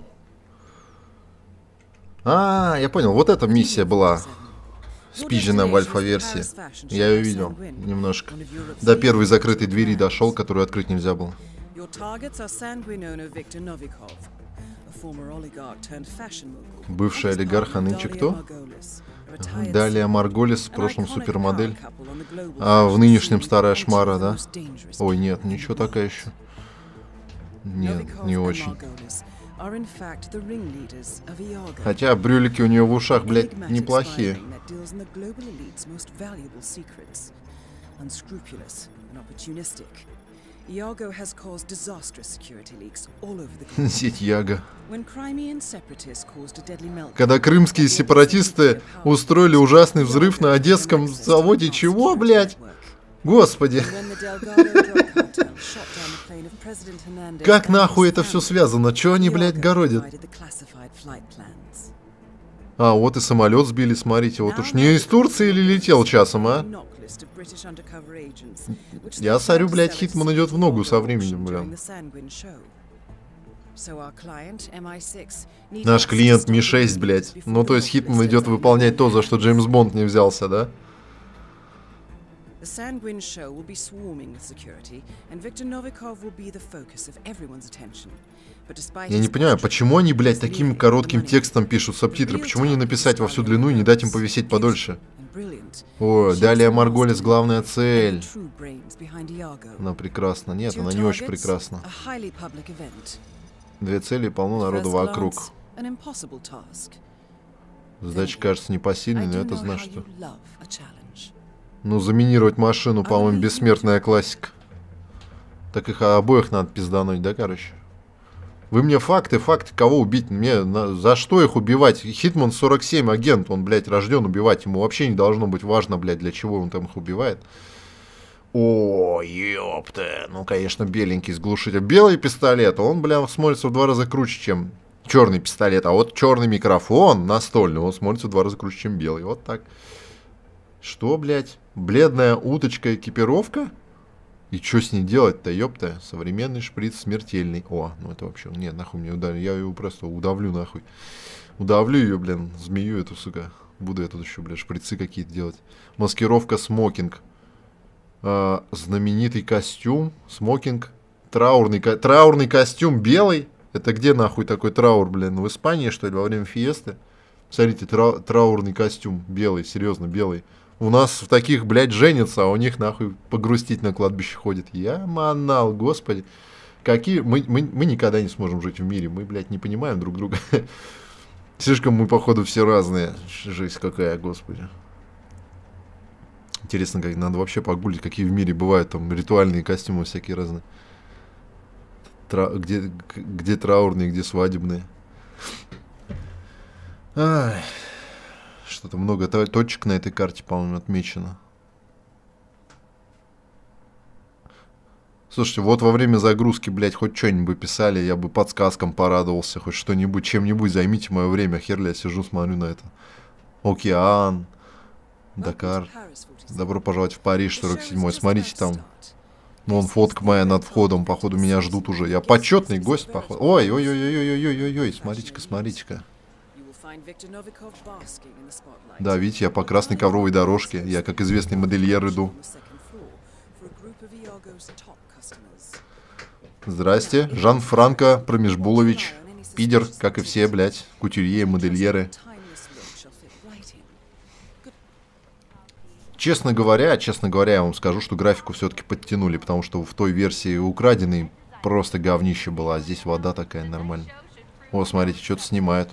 А, я понял, вот эта миссия была спизжена в альфа-версии. Я ее видел немножко. До первой закрытой двери дошел, которую открыть нельзя было. Бывший олигарх, а нынче кто? Далее Марголис, в прошлом супермодель. А в нынешнем старая шмара, да? Ой, нет, ничего такая еще. Нет, не очень. Хотя брюлики у нее в ушах, блядь, неплохие. Сеть Яго. Когда крымские сепаратисты устроили ужасный взрыв на одесском заводе, чего, блядь? Господи. Как нахуй это все связано? Чего они, блядь, городят? А, вот и самолет сбили, смотрите. Вот уж не из Турции или летел часом, а? Я сорю, блядь, Хитман идет в ногу со временем, блядь. Наш клиент Ми шесть, блядь. Ну, то есть Хитман идет выполнять то, за что Джеймс Бонд не взялся, да? Я не понимаю, почему они, блядь, таким коротким текстом пишут субтитры? Почему не написать во всю длину и не дать им повисеть подольше? О, далее Марголис, главная цель. Она прекрасна. Нет, она не очень прекрасна. Две цели и полно народу вокруг. Задача кажется непосильной, но это значит, что... Ну, заминировать машину, по-моему, бессмертная классика. Так их обоих надо пиздануть, да, короче? Вы мне факты, факты, кого убить? Мне на... за что их убивать? Хитман сорок семь, агент, он, блядь, рожден убивать. Ему вообще не должно быть важно, блядь, для чего он там их убивает. О, ёпта. Ну, конечно, беленький с глушителем. Белый пистолет, он, бля, смотрится в два раза круче, чем черный пистолет. А вот черный микрофон настольный, он смотрится в два раза круче, чем белый. Вот так. Что, блядь? Бледная уточка экипировка? И что с ней делать-то, ёпта? Современный шприц смертельный. О, ну это вообще... Нет, нахуй мне удавлю. Я ее просто удавлю, нахуй. Удавлю ее, блин, змею эту, сука. Буду я тут еще, блядь, шприцы какие-то делать. Маскировка смокинг. А, знаменитый костюм. Смокинг. Траурный, ко... Траурный костюм белый. Это где, нахуй, такой траур, блин? В Испании, что ли, во время фиесты? Смотрите, тра... траурный костюм. Белый, серьезно, белый. У нас в таких, блядь, женятся, а у них, нахуй, погрустить на кладбище ходит. Я манал, господи. Какие... Мы, мы, мы никогда не сможем жить в мире. Мы, блядь, не понимаем друг друга. Слишком мы, походу, все разные. Жесть какая, господи. Интересно, как надо вообще погуглить, какие в мире бывают там ритуальные костюмы всякие разные. Тра... Где, где траурные, где свадебные. Ай... Что-то много точек на этой карте, по-моему, отмечено. Слушайте, вот во время загрузки, блядь, хоть что-нибудь писали, я бы подсказкам порадовался, хоть что-нибудь, чем-нибудь займите мое время. Хер ли я сижу, смотрю на это. Океан, Дакар. Добро пожаловать в Париж, сорок седьмой. Смотрите там. Вон фотка моя над входом, походу меня ждут уже. Я почетный гость, походу. Ой, ой, ой, ой, ой, ой, ой, ой, смотрите-ка, смотрите-ка. Да, видите, я по красной ковровой дорожке. Я, как известный модельер, иду. Здрасте, Жан-Франко Промежбулович. Пидер, как и все, блядь, кутюрье, модельеры. Честно говоря, честно говоря, я вам скажу, что графику все-таки подтянули, потому что в той версии украденной просто говнище была, а здесь вода такая нормальная. О, смотрите, что-то снимают.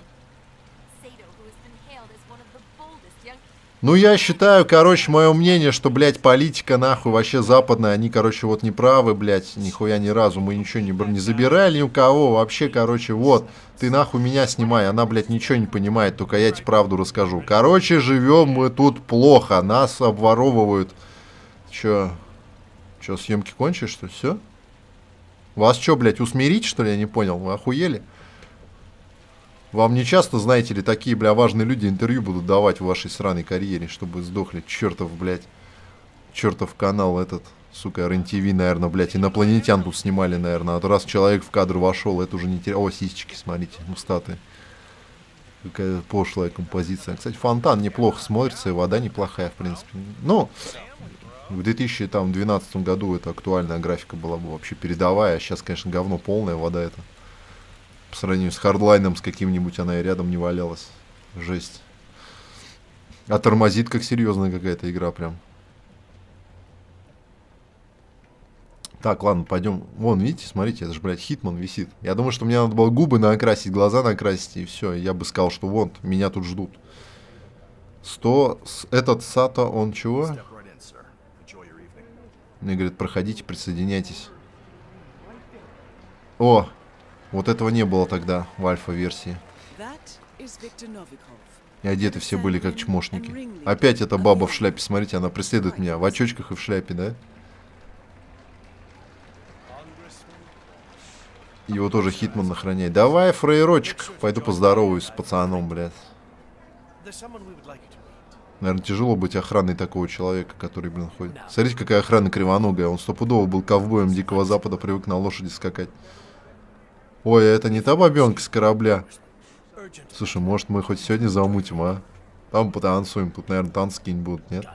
Ну, я считаю, короче, мое мнение, что, блядь, политика, нахуй, вообще западная, они, короче, вот неправы, блядь, нихуя ни разу, мы ничего не, не забирали ни у кого, вообще, короче, вот, ты нахуй меня снимай, она, блядь, ничего не понимает, только я тебе правду расскажу. Короче, живем мы тут плохо, нас обворовывают. Чё? Че, съемки кончились, что ли? Все? Вас что, блядь, усмирить, что ли? Я не понял. Вы охуели? Вам не часто, знаете ли, такие, бля, важные люди интервью будут давать в вашей сраной карьере, чтобы сдохли. Чертов, блядь. Чертов канал этот. Сука, эр эн ти ви, наверное, блядь, инопланетян тут снимали, наверное. А то раз человек в кадр вошел, это уже не терял. О, сисечки, смотрите, мустатые. Какая пошлая композиция. Кстати, фонтан неплохо смотрится, и вода неплохая, в принципе. Ну, в две тысячи двенадцатом году это актуальная графика была бы вообще передовая. А сейчас, конечно, говно полная вода это. По сравнению с хардлайном, с каким-нибудь она и рядом не валялась. Жесть. А тормозит как серьезная какая-то игра прям. Так, ладно, пойдем. Вон, видите, смотрите, это же, блядь, Хитман висит. Я думаю, что мне надо было губы накрасить, глаза накрасить, и все. Я бы сказал, что вон, меня тут ждут. Сто... Этот Сато, он чего? Мне говорят, проходите, присоединяйтесь. О, вот этого не было тогда в альфа-версии. И одеты все были как чмошники. Опять эта баба в шляпе, смотрите, она преследует меня. В очочках и в шляпе, да? Его тоже Хитман охраняет. Давай, фрейрочек. Пойду поздороваюсь с пацаном, блядь. Наверное, тяжело быть охраной такого человека, который, блин, ходит. Смотрите, какая охрана кривоногая. Он стопудово был ковбоем Дикого Запада, привык на лошади скакать. Ой, это не та бабенка с корабля. Слушай, может, мы хоть сегодня замутим, а? Там потанцуем. Тут, наверное, танцы какие-нибудь будут, нет?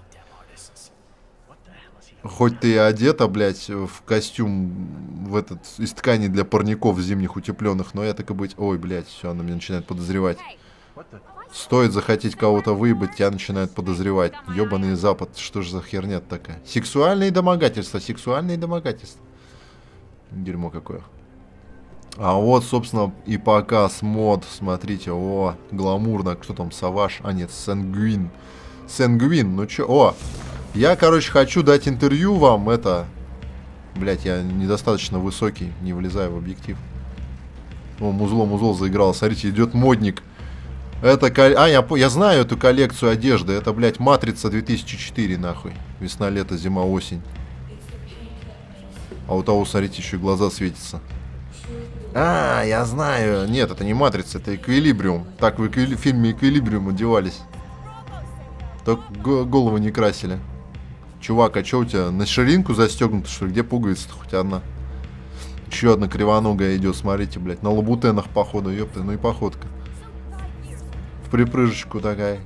Хоть ты и одета, блядь, в костюм в этот из ткани для парников зимних утепленных, но я так и быть... Ой, блядь, все, она меня начинает подозревать. Стоит захотеть кого-то выебать, тебя начинают подозревать. Ёбаный Запад, что же за херня такая? Сексуальные домогательства, сексуальные домогательства. Дерьмо какое. А вот, собственно, и показ мод. Смотрите, о, гламурно. Кто там, Саваш? А, нет, Сэнгвин. Сэнгвин, ну чё? О, я, короче, хочу дать интервью вам. Это... Блять, я недостаточно высокий, не влезаю в объектив. О, музло, музло заиграл. Смотрите, идет модник. Это... А, я, я знаю эту коллекцию одежды. Это, блядь, Матрица две тысячи четыре, нахуй. Весна, лето, зима, осень. А у того, смотрите, еще и глаза светятся. А, я знаю. Нет, это не Матрица, это Эквилибриум. Так в эквили... фильме Эквилибриум одевались. Только голову не красили. Чувак, а что у тебя? На ширинку застегнуто, что ли? Где пуговица-то хоть одна? Еще одна кривоногая идет, смотрите, блядь. На лабутенах, походу, ёпта, ну и походка. В припрыжечку такая.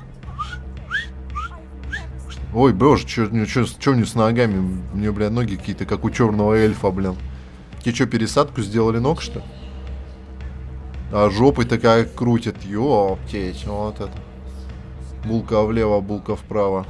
Ой, боже, что у нее с ногами? У нее, блядь, ноги какие-то, как у черного эльфа, блин. Тебе что, пересадку сделали ног, что ли? А жопой такая крутит. Ёптеть, вот это. Булка влево, булка вправо.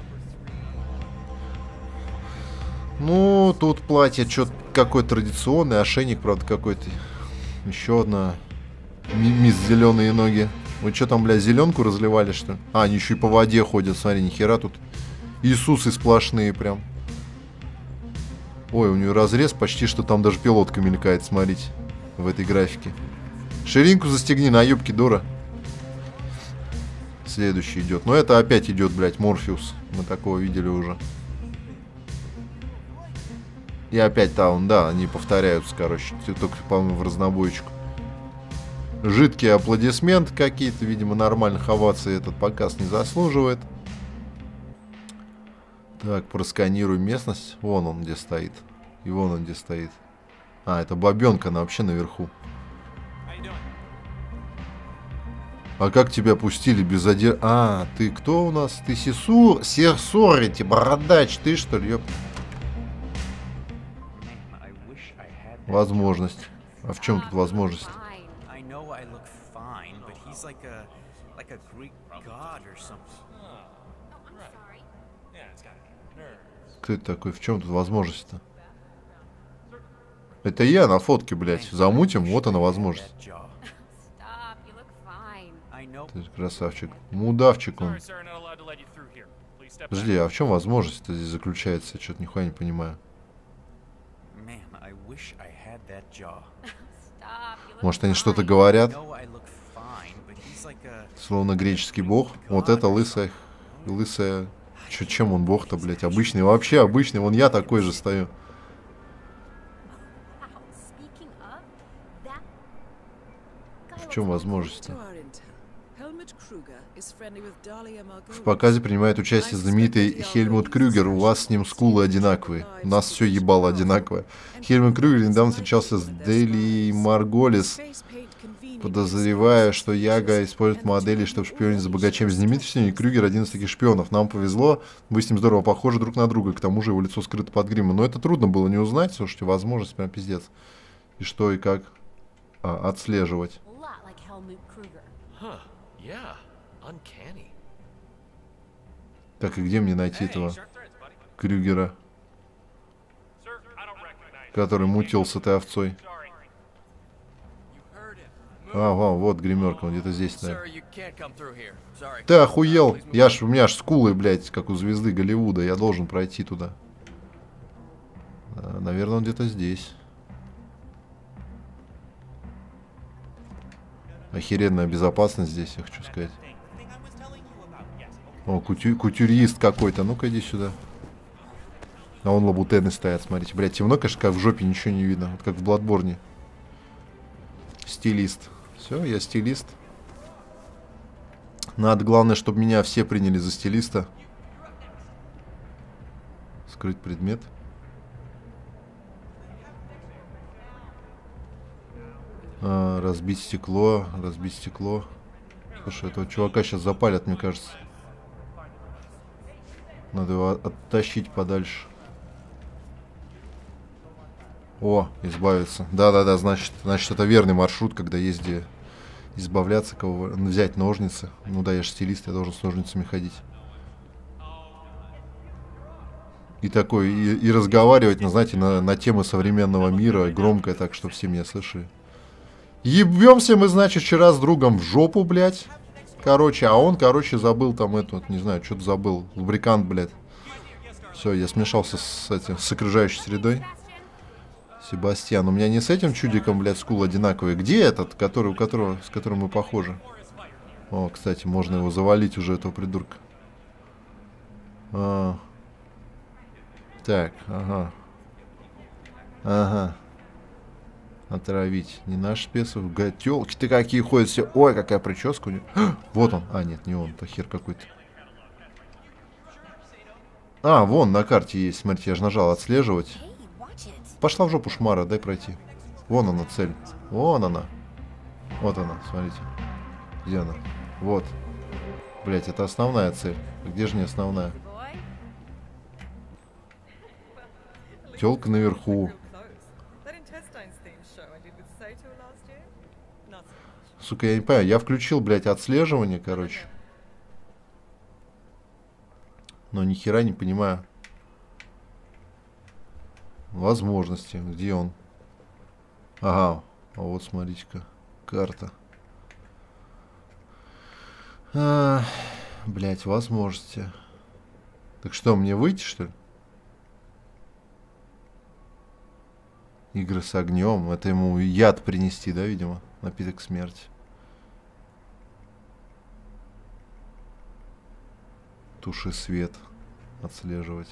Ну, тут платье что-то какой-то традиционный, ошейник, правда, какой-то. Еще одна. Мисс зеленые ноги. Вы что там, блядь, зеленку разливали, что ли? А, они еще и по воде ходят, смотри, нихера тут. Иисусы сплошные прям. Ой, у нее разрез почти, что там даже пилотка мелькает, смотрите. В этой графике. Ширинку застегни на юбке, дура. Следующий идет. Но это опять идет, блядь, Морфеус. Мы такого видели уже. И опять таун, да, они повторяются, короче. Только, по-моему, в разнобойчику. Жидкие аплодисменты какие-то. Видимо, нормальных оваций этот показ не заслуживает. Так, просканируем местность. Вон он где стоит. И вон он где стоит. А, это бабенка, она вообще наверху. А как тебя пустили без одежды? А, ты кто у нас? Ты Сису? Серсорити, бородач, ты что ли? Ёп. Возможность. А в чем тут возможность? Кто это такой? В чем тут возможность-то? Это я на фотке, блядь. Замутим, вот она возможность. Ты красавчик. Мудавчик он. Подожди, а в чем возможность-то здесь заключается? Я что-то нихуя не понимаю. Может, они что-то говорят? Словно греческий бог. Вот это лысая... Лысая... Чё, чем он бог-то, блядь? Обычный. Вообще обычный. Вон я такой же стою. чем возможности? В показе принимает участие знаменитый Хельмут Крюгер. У вас с ним скулы одинаковые. У нас все ебало одинаковое. Хельмут Крюгер недавно встречался с Дели Марголис, подозревая, что Яга использует модели, чтобы шпионить за богачами. Знаменитостями. Крюгер один из таких шпионов. Нам повезло, вы с ним здорово похожи друг на друга. К тому же его лицо скрыто под гримом. Но это трудно было не узнать. Слушайте, возможность прям пиздец. И что, и как а, отслеживать. Так, и где мне найти этого Крюгера, который мутил с этой овцой? А, вау, вот гримерка, он где-то здесь, наверное. Ты охуел? Я ж, у меня аж скулы, блядь, как у звезды Голливуда. Я должен пройти туда. А, наверное, он где-то здесь. Охеренная безопасность здесь, я хочу сказать. О, кутю, кутюрист какой-то. Ну-ка, иди сюда. А вон лабутены стоят, смотрите. Блядь, темно, конечно, как в жопе, ничего не видно. Вот как в Бладборне. Стилист. Все, я стилист. Надо, главное, чтобы меня все приняли за стилиста. Скрыть предмет. А, разбить стекло. Разбить стекло. Слушай, этого чувака сейчас запалят, мне кажется. Надо его оттащить подальше. О, избавиться. Да-да-да, значит, значит, это верный маршрут, когда есть где избавляться, кого взять ножницы. Ну да, я же стилист, я должен с ножницами ходить. И такой, и, и разговаривать, ну, знаете, на, на темы современного мира, громко так, чтобы все меня слышали. Ебемся мы, значит, вчера с другом в жопу, блядь. Короче, а он, короче, забыл там эту, не знаю, что-то забыл. Лубрикант, блядь. Все, я смешался с этим, с окружающей средой. Себастьян. У меня не с этим чудиком, блядь, скул одинаковый. Где этот, который, у которого, с которым мы похожи? О, кстати, можно его завалить уже, этого придурка. А. Так, ага. Ага. Отравить. Не наш спецов. Тёлки-то какие ходят все. Ой, какая прическа у него. Вот он. А, нет, не он. Это хер какой-то. А, вон на карте есть. Смотрите, я же нажал отслеживать. Пошла в жопу, шмара, дай пройти. Вон она, цель. Вон она. Вот она, смотрите. Где она? Вот. Блять, это основная цель. Где же не основная? Тёлка наверху. Сука, я не понимаю. Я включил, блядь, отслеживание, короче. Но ни хера не понимаю. Возможности. Где он? Ага. А вот, смотрите-ка. Карта. А, блядь, возможности. Так что, мне выйти, что ли? Игры с огнем. Это ему яд принести, да, видимо? Напиток смерти. Туши свет. Отслеживать.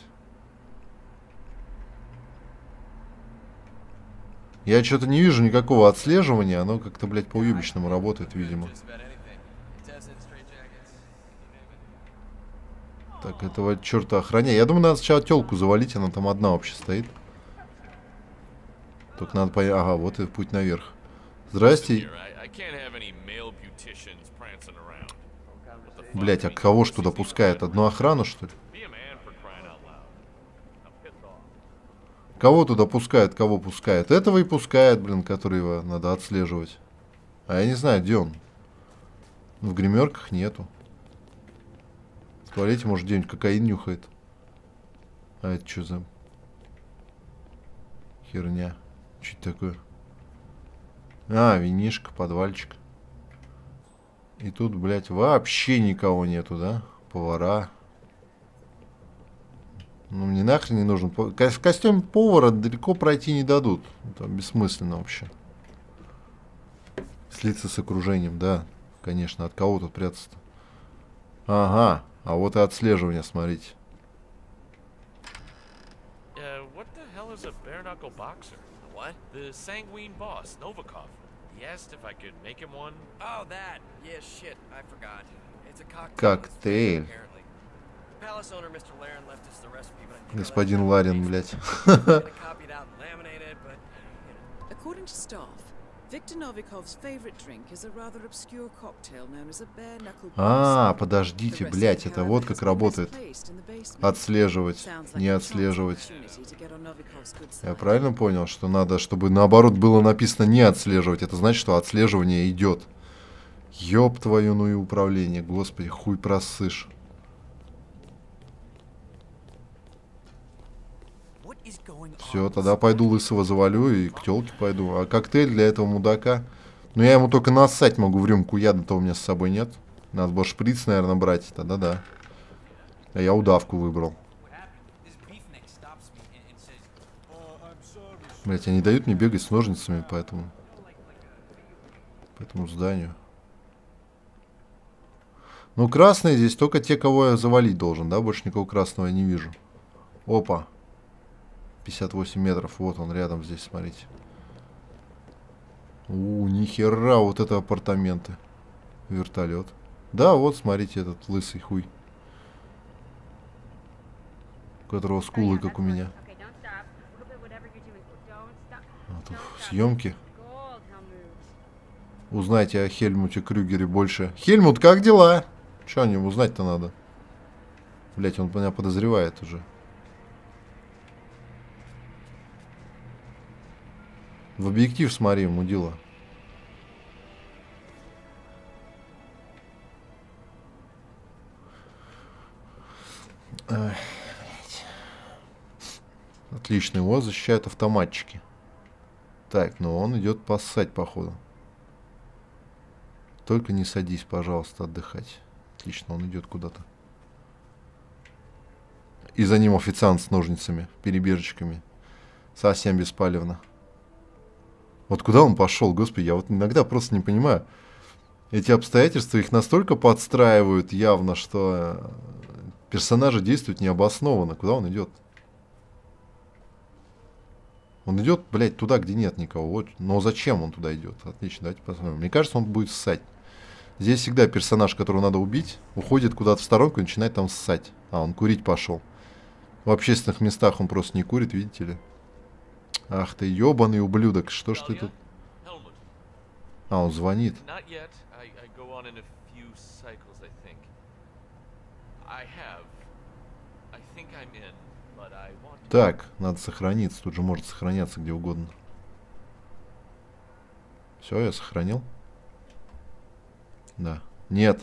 Я что-то не вижу никакого отслеживания. Оно как-то, блядь, по-уебищному работает, видимо. Так, этого черта охраняй. Я думаю, надо сначала телку завалить. Она там одна вообще стоит. Только надо понять. Ага, вот и путь наверх. Здрасте. Блять, а кого ж туда пускает? Одну охрану, что ли? Кого туда пускает, кого пускает? Этого и пускает, блин, который его надо отслеживать. А я не знаю, где он. В гримерках нету. В туалете, может, где-нибудь кокаин нюхает. А это что за херня? Что это такое? А, винишка, подвальчик. И тут, блядь, вообще никого нету, да? Повара. Ну, мне нахрен не нужен. В костюме повара далеко пройти не дадут. Это бессмысленно вообще. Слиться с окружением, да. Конечно, от кого тут прятаться-то? Ага, а вот и отслеживание, смотрите. Коктейль. Господин Ларин, блядь. According to staff, Victor Novikov's favorite drink is a rather obscure cocktail known as a bare knuckle. А, подождите, блядь, это вот как работает. Отслеживать, не отслеживать. Я правильно понял, что надо, чтобы наоборот было написано не отслеживать. Это значит, что отслеживание идет. Ёб твою, ну и управление. Господи, хуй просышь. Все, тогда пойду лысого завалю и к тёлке пойду. А коктейль для этого мудака? Ну я ему только нассать могу в рюмку, яда-то у меня с собой нет. Надо было шприц, наверное, брать. Тогда да. А я удавку выбрал. Блять, они дают мне бегать с ножницами по этому, по этому зданию. Ну, красные здесь только те, кого я завалить должен, да? Больше никого красного я не вижу. Опа. пятьдесят восемь метров. Вот он рядом здесь, смотрите. У, нихера, вот это апартаменты. Вертолет. Да, вот, смотрите, этот лысый хуй. У которого скулы, как у меня. А, тут съемки. Узнайте о Хельмуте Крюгере больше. Хельмут, как дела? Че о нем узнать-то надо? Блять, он меня подозревает уже. В объектив смотри, мудила. Эх, отлично, его защищают автоматчики. Так, ну он идет поссать, походу. Только не садись, пожалуйста, отдыхать. Отлично, он идет куда-то. И за ним официант с ножницами, перебежечками. Совсем беспалевно. Вот куда он пошел, господи, я вот иногда просто не понимаю. Эти обстоятельства их настолько подстраивают явно, что персонажи действуют необоснованно. Куда он идет? Он идет, блядь, туда, где нет никого. Вот. Но зачем он туда идет? Отлично, давайте посмотрим. Мне кажется, он будет ссать. Здесь всегда персонаж, которого надо убить, уходит куда-то в сторонку и начинает там ссать. А, он курить пошел. В общественных местах он просто не курит, видите ли. Ах ты, ебаный ублюдок, что ж ты тут... А, он звонит. Так, надо сохраниться, тут же может сохраняться где угодно. Все, я сохранил? Да. Нет.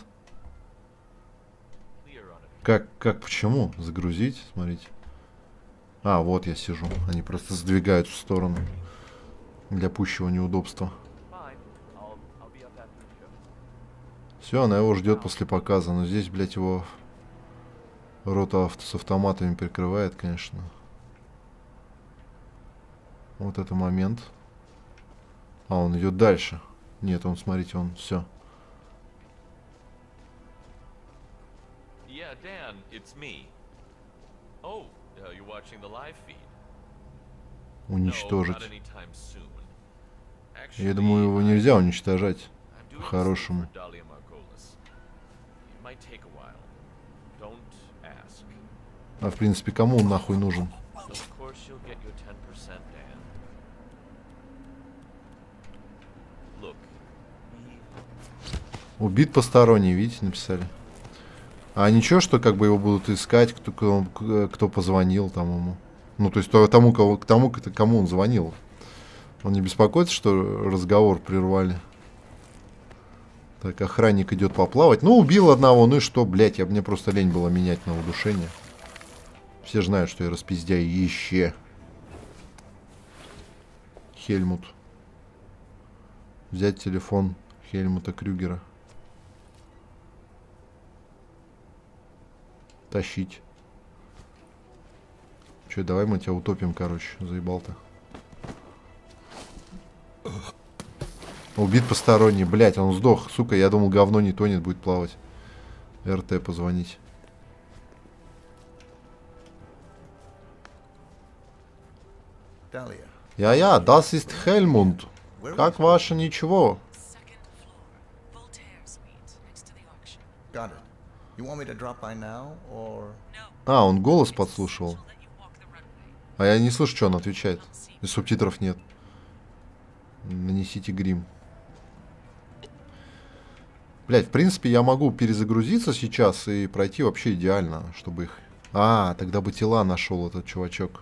Как, как, почему? Загрузить, смотрите. А, вот я сижу. Они просто сдвигают в сторону. Для пущего неудобства. Все, она его ждет после показа. Но здесь, блядь, его рота с автоматами прикрывает, конечно. Вот это момент. А, он идет дальше. Нет, он, смотрите, он все. Уничтожить. Я думаю, его нельзя уничтожать. По-хорошему. А в принципе, кому он нахуй нужен? Убит посторонний, видите, написали. А ничего, что как бы его будут искать, кто, кто, кто позвонил там ему. Ну, то есть тому, кого, к тому, кому он звонил. Он не беспокоится, что разговор прервали. Так, охранник идет поплавать. Ну, убил одного, ну и что, блядь, я мне просто лень было менять на удушение. Все же знают, что я распиздяище. Хельмут. Взять телефон Хельмута Крюгера. Тащить. Че, давай мы тебя утопим, короче. Заебал ты. Убит посторонний. Блять, он сдох. Сука, я думал, говно не тонет, будет плавать. РТ позвонить. Ja, ja, das ist Helmut. Как ваше ничего? Got it. You want me to drop by now, or... А, он голос подслушивал. А я не слышу, что он отвечает. И субтитров нет. Нанесите грим. Блять, в принципе, я могу перезагрузиться сейчас и пройти вообще идеально, чтобы их... А, тогда бы тела нашел этот чувачок.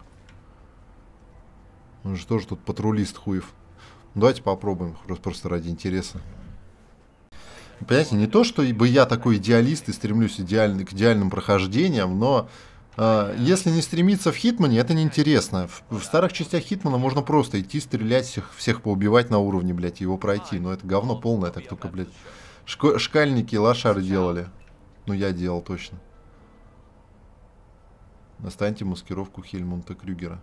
Он же тоже тут патрулист хуев. Ну, давайте попробуем, просто ради интереса. Понимаете, не то, что бы я такой идеалист и стремлюсь идеально, к идеальным прохождениям, но э, если не стремиться в Хитмане, это неинтересно. В, в старых частях Хитмана можно просто идти, стрелять, всех, всех поубивать на уровне, блядь, и его пройти. Но это говно полное, так только, блядь, шко шкальники и лошары делали. Ну, я делал точно. Достаньте маскировку Хельмунта Крюгера.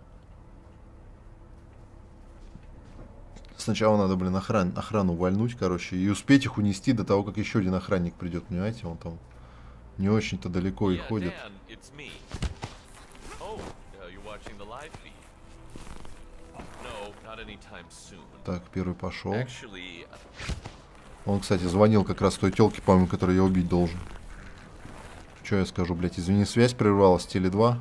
Сначала надо, блин, охран... охрану вальнуть, короче, и успеть их унести до того, как еще один охранник придет, понимаете? Он там не очень-то далеко и ходит. Так, первый пошел. Он, кстати, звонил как раз той телке, по-моему, которую я убить должен. Что я скажу, блядь, извини, связь прервалась, теле два.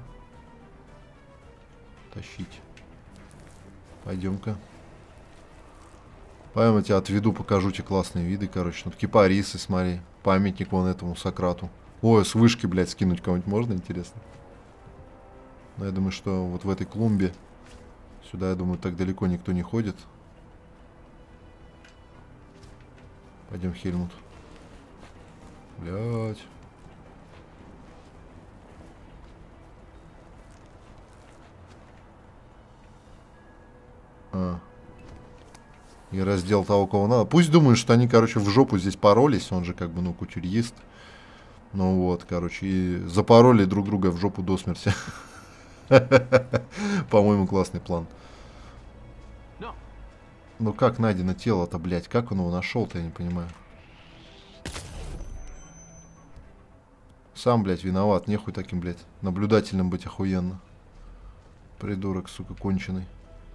Тащить. Пойдем-ка. Пойдем, я тебя отведу, покажу тебе классные виды, короче. Ну, кипарисы, смотри. Памятник вон этому Сократу. Ой, с вышки, блядь, скинуть кого-нибудь можно, интересно? Но я думаю, что вот в этой клумбе сюда, я думаю, так далеко никто не ходит. Пойдем, Хельмут. Блядь. А. И раздел того, кого надо. Пусть думают, что они, короче, в жопу здесь поролись. Он же как бы, ну, кутюрьист. Ну вот, короче, и запороли друг друга в жопу до смерти. По-моему, классный план. Ну как найдено тело-то, блядь? Как он его нашел-то, я не понимаю. Сам, блядь, виноват. Нехуй таким, блядь, наблюдательным быть охуенно. Придурок, сука, конченый.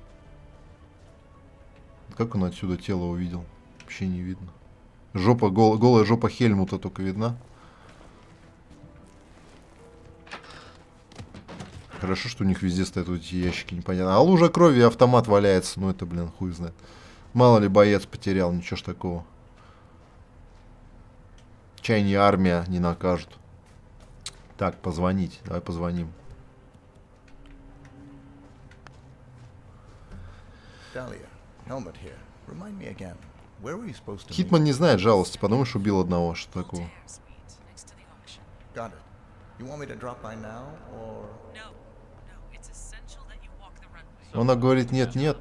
Как он отсюда тело увидел? Вообще не видно. Жопа, гол, голая жопа Хельмута только видна. Хорошо, что у них везде стоят вот эти ящики, непонятно. А лужа крови и автомат валяется. Ну это, блин, хуй знает. Мало ли боец потерял, ничего ж такого. Чай не армия, не накажут. Так, позвонить. Давай позвоним. Хитман не знает жалости, подумаешь, убил одного, что такого. Она говорит нет-нет.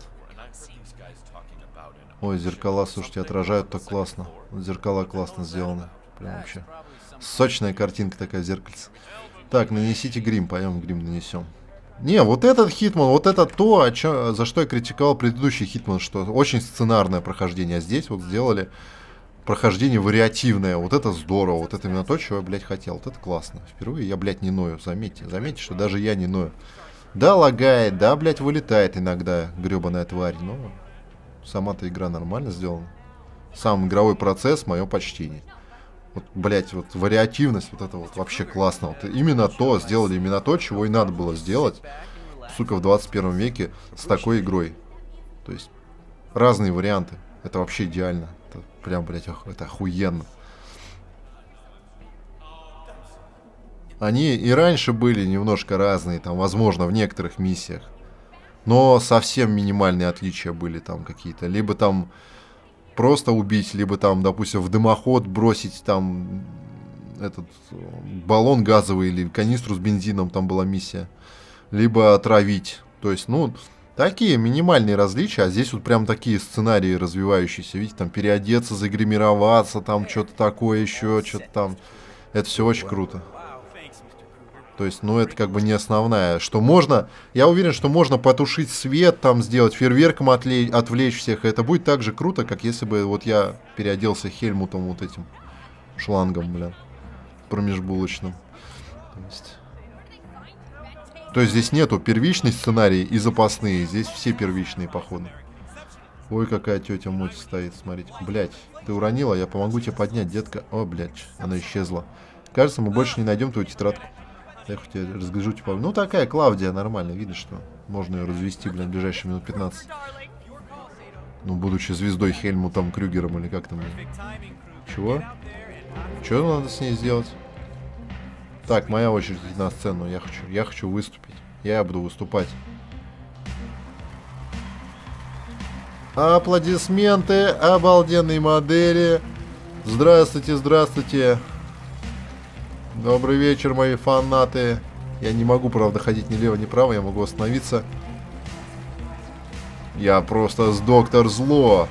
Ой, зеркала, слушайте, отражают так классно. Зеркала классно сделаны. Прям вообще. Сочная картинка такая, зеркальце. Так, нанесите грим, пойдем грим нанесем. Не, вот этот Хитман, вот это то, о чё, за что я критиковал предыдущий Хитман, что очень сценарное прохождение. А здесь вот сделали прохождение вариативное. Вот это здорово, вот это именно то, чего я, блядь, хотел. Вот это классно. Впервые я, блядь, не ною, заметьте. Заметьте, что даже я не ною. Да, лагает, да, блядь, вылетает иногда гребаная тварь, но сама-то игра нормально сделана. Сам игровой процесс, мое почтение. Вот, блядь, вот вариативность, вот это вот вообще классно. Вот именно то, сделали именно то, чего и надо было сделать, сука, в двадцать первом веке с такой игрой. То есть, разные варианты. Это вообще идеально. Это прям, блядь, ох, это охуенно. Они и раньше были немножко разные, там, возможно, в некоторых миссиях. Но совсем минимальные отличия были там какие-то. Либо там просто убить, либо там, допустим, в дымоход бросить там этот баллон газовый или канистру с бензином, там была миссия. Либо отравить. То есть, ну, такие минимальные различия. А здесь вот прям такие сценарии развивающиеся. Видите, там переодеться, загримироваться, там что-то такое еще, что-то там. Это все очень круто. То есть, ну, это как бы не основная. Что можно, я уверен, что можно потушить свет, там, сделать фейерверком, отвлечь, отвлечь всех. Это будет так же круто, как если бы вот я переоделся Хельмутом вот этим шлангом, блин, промежбулочным. То есть, то есть здесь нету первичный сценарий и запасные. Здесь все первичные, походу. Ой, какая тетя Мотя стоит, смотрите. Блять, ты уронила, я помогу тебе поднять, детка. О, блядь, она исчезла. Кажется, мы больше не найдем твою тетрадку. Я хоть я разгляжу, типа... Ну, такая Клавдия, нормально, видно, что можно ее развести, блин, в ближайшие минут пятнадцать. Ну, будучи звездой Хельмутом Крюгером или как там. Чего? Что надо с ней сделать? Так, моя очередь на сцену. Я хочу, я хочу выступить. Я буду выступать. Аплодисменты обалденной модели. Здравствуйте, здравствуйте. Добрый вечер, мои фанаты. Я не могу, правда, ходить ни лево, ни право. Я могу остановиться. Я просто с доктор Зло.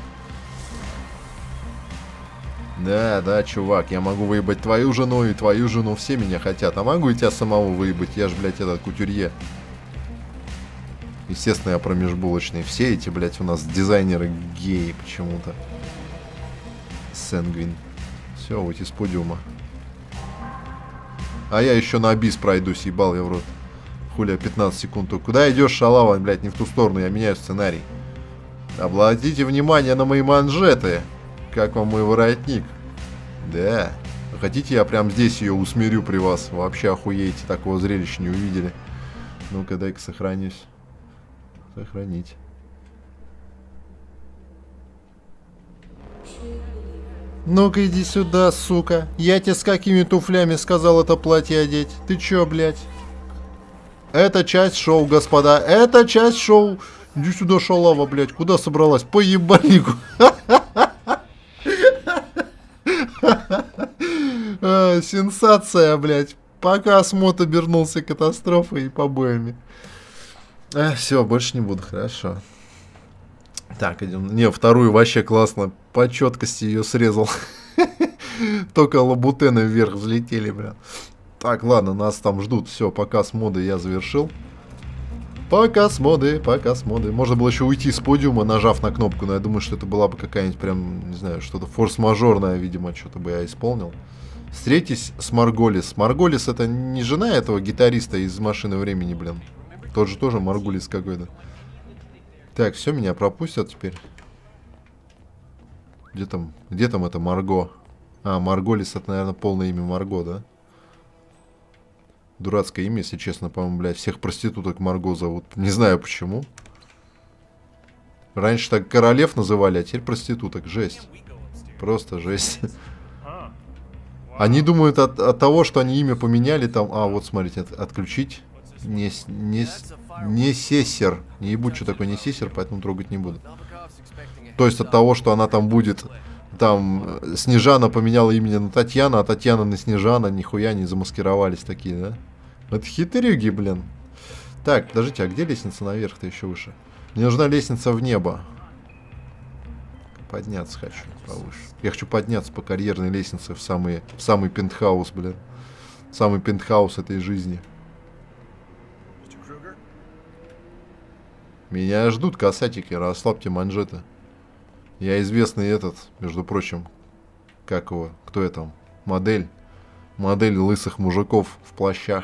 Да, да, чувак, я могу выебать твою жену и твою жену. Все меня хотят. А могу и тебя самого выебать. Я ж, блядь, этот кутюрье. Естественно, я промежбулочный. Все эти, блядь, у нас дизайнеры геи почему-то. Сэнгвин. Все, уйти с подиума. А я еще на бис пройдусь, ебал я в рот. Хуля, пятнадцать секунд. Куда идешь, шалава, блядь, не в ту сторону, я меняю сценарий. Обратите внимание на мои манжеты. Как вам мой воротник? Да. Хотите, я прям здесь ее усмирю при вас? Вообще охуеете, такого зрелища не увидели. Ну-ка, дай-ка сохранюсь. Сохранить. Ну-ка иди сюда, сука. Я тебе с какими туфлями сказал это платье одеть? Ты чё, блядь? Это часть шоу, господа. Это часть шоу. Иди сюда, шалава, блядь. Куда собралась? По ебальнику. Сенсация, блядь. Показ мод обернулся катастрофой и побоями. Все, больше не буду, хорошо. Так, идем. Не, вторую вообще классно. По четкости ее срезал. Только лабутены вверх взлетели, бля. Так, ладно, нас там ждут. Все, показ моды я завершил. Показ моды, показ моды. Можно было еще уйти с подиума, нажав на кнопку, но я думаю, что это была бы какая-нибудь прям, не знаю, что-то форс-мажорное, видимо, что-то бы я исполнил. Встретись с Марголис. Марголис — это не жена этого гитариста из «Машины времени», блин. Тот же тоже Маргулис какой-то. Так, все, меня пропустят теперь. Где там, где там это Марго? А, Марголис — это, наверное, полное имя Марго, да? Дурацкое имя, если честно, по-моему, блядь, всех проституток Марго зовут. Не знаю почему. Раньше так королев называли, а теперь проституток. Жесть. Просто жесть. Они думают от, от того, что они имя поменяли, там... А, вот, смотрите, от, отключить. Не, не, не сессер. Не ебут, что такое не сессер, поэтому трогать не буду. То есть от того, что она там будет... Там Снежана поменяла имя на Татьяна, а Татьяна на Снежана, нихуя не замаскировались такие, да? Это хитрюги, блин. Так, подождите, а где лестница наверх-то еще выше? Мне нужна лестница в небо. Подняться хочу повыше. Я хочу подняться по карьерной лестнице в самый, в самый пентхаус, блин. В самый пентхаус этой жизни. Меня ждут касатики, расслабьте манжеты. Я известный этот, между прочим, как его, кто я там, модель, модель лысых мужиков в плащах.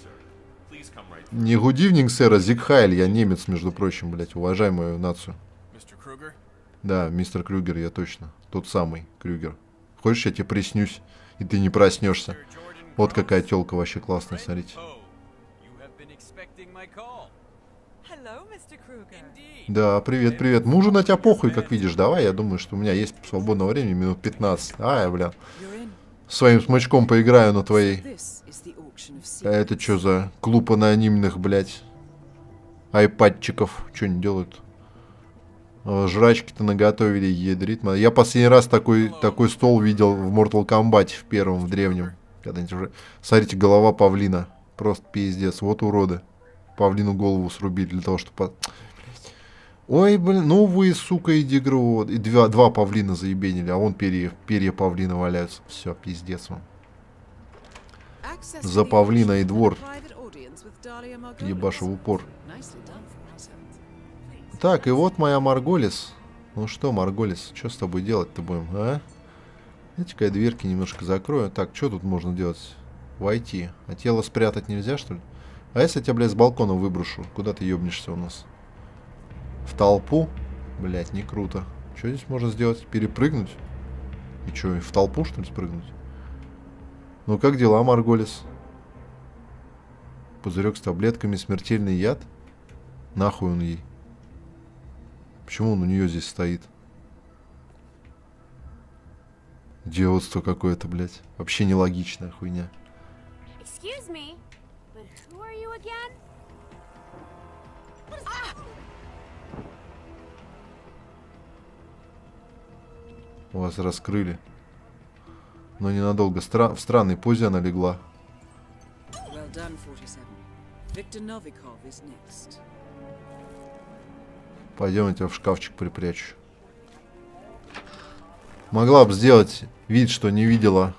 Не гудивнинг, сэр, а Зигхайль, я немец, между прочим, блядь, уважай мою нацию. Да, мистер Крюгер, я точно, тот самый Крюгер. Хочешь, я тебе приснюсь, и ты не проснешься. Вот какая телка вообще классная, смотрите. Да, привет, привет. Мужу на тебя похуй, как видишь. Давай, я думаю, что у меня есть свободного времени минут пятнадцать. А, я, бля, своим смычком поиграю на твоей. А это что за клуб анонимных, блядь, айпадчиков? Что они делают? Жрачки-то наготовили, ядрит. Я последний раз такой, такой стол видел в Mortal Kombat в первом, в древнем. Уже... Смотрите, голова павлина. Просто пиздец. Вот уроды. Павлину голову срубили для того, чтобы... Ой, блин, ну вы, сука, иди игру. И два, два павлина заебенили, а вон перья, перья павлина валяются. Все, пиздец вам. За павлина и двор. Ебашу в упор. Так, и вот моя Марголис. Ну что, Марголис, что с тобой делать-то будем, а? Давайте-ка я дверки немножко закрою. Так, что тут можно делать? Войти. А тело спрятать нельзя, что ли? А если я тебя, блядь, с балкона выброшу? Куда ты ебнешься у нас? В толпу? Блять, не круто. Что здесь можно сделать? Перепрыгнуть? И что, в толпу, что ли, спрыгнуть? Ну, как дела, Марголис? Пузырек с таблетками, смертельный яд? Нахуй он ей? Почему он у нее здесь стоит? Идиотство какое-то, блядь. Вообще нелогичная хуйня. Excuse me, but who are you again? Вас раскрыли. Но ненадолго. Стра в странной позе она легла. Well done, forty-seven. Victor Novikov is next. Пойдем, я тебя в шкафчик припрячу. Могла бы сделать вид, что не видела.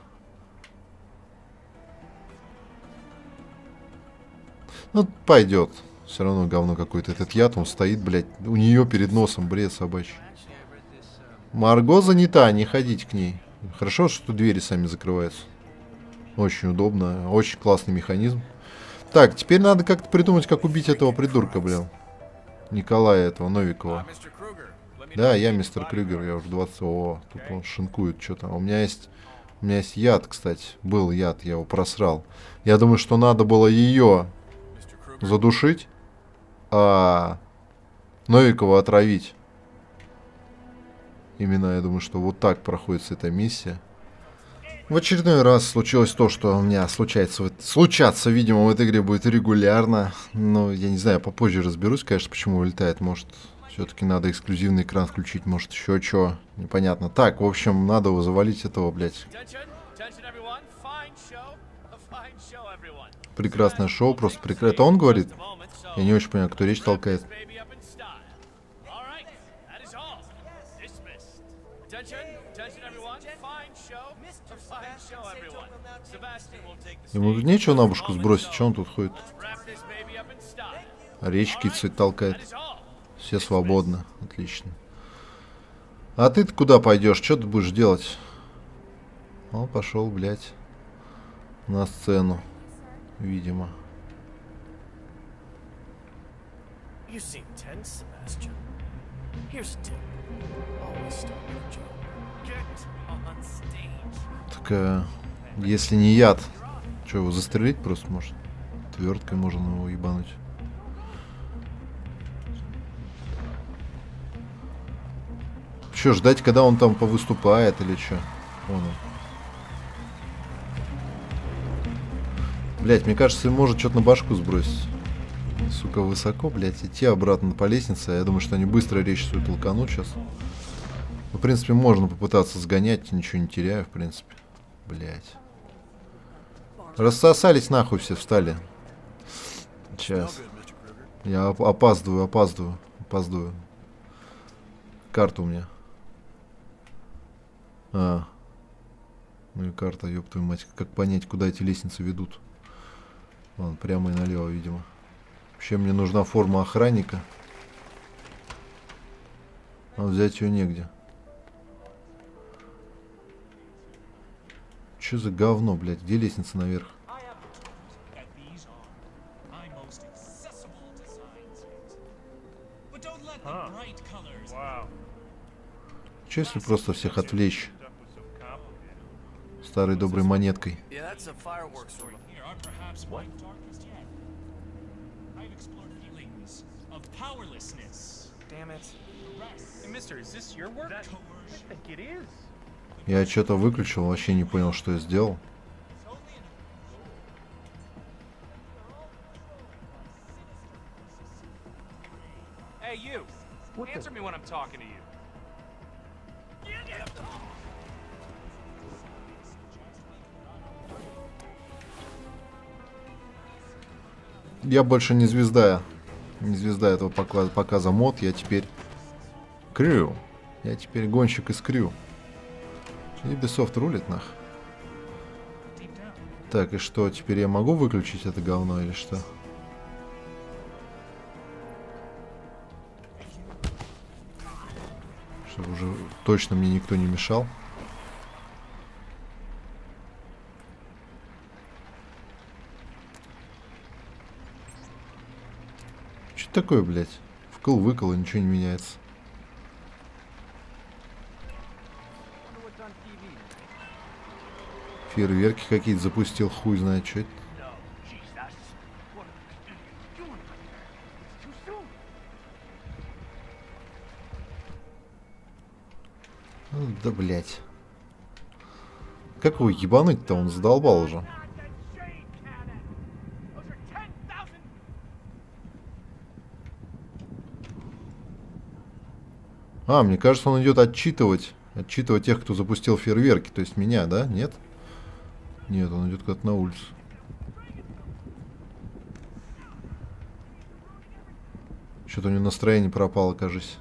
Ну, пойдет. Все равно говно какой-то этот яд. Он стоит, блядь, у нее перед носом бред собачий. Марго занята, не ходите к ней. Хорошо, что двери сами закрываются. Очень удобно. Очень классный механизм. Так, теперь надо как-то придумать, как убить этого придурка, блин. Николая этого Новикова. Да, я мистер Крюгер, я уже двадцать. О, тут он шинкует что-то. У меня есть... У меня есть яд, кстати. Был яд, я его просрал. Я думаю, что надо было ее задушить, а Новикова отравить. Именно, я думаю, что вот так проходит эта миссия. В очередной раз случилось то, что у меня случается, случаться, видимо, в этой игре будет регулярно. Но я не знаю, попозже разберусь, конечно, почему вылетает. Может, все-таки надо эксклюзивный экран включить, может, еще что, непонятно. Так, в общем, надо его завалить этого, блядь. Прекрасное шоу, просто прекрасно. Это он говорит? Я не очень понимаю, кто речь толкает. Ему тут нечего на бушку сбросить, что он тут ходит? А речь кицать толкает. Все свободны, отлично. А ты куда пойдешь? Что ты будешь делать? Он пошел, блядь, на сцену, видимо. Так, а, если не яд, что, его застрелить просто может? Твердкой можно его ебануть. Что, ждать, когда он там повыступает или что? Вон он. Блять, мне кажется, может что-то на башку сбросить. Сука, высоко, блять, идти обратно по лестнице. Я думаю, что они быстро речь свою толканут сейчас. Ну, в принципе, можно попытаться сгонять, ничего не теряю, в принципе. Блять. Рассосались нахуй все, встали. Сейчас. Я оп опаздываю, опаздываю, опаздываю. Карта у меня. А. Ну и карта, ёб твою мать. Как понять, куда эти лестницы ведут? Ладно, прямо и налево, видимо. Вообще мне нужна форма охранника. А взять ее негде. Что за говно, блядь? Где лестница наверх? Че если просто всех отвлечь старой доброй монеткой? Я что-то выключил, вообще не понял, что я сделал. Я больше не звезда. Не звезда этого показа, показа мод. Я теперь Крю. Я теперь гонщик из Крю. Ubisoft рулит нах. Так, и что? Теперь я могу выключить это говно или что? Чтобы уже точно мне никто не мешал. Что такое, блядь? Вкл-выкл, и ничего не меняется. Фейерверки какие-то запустил, хуй знает, что это. Ну, да, блять. Как его ебануть-то? Он задолбал уже. А, мне кажется, он идет отчитывать. Отчитывать тех, кто запустил фейерверки. То есть меня, да? Нет? Нет, он идет куда-то на улицу. Что-то у него настроение пропало, кажется.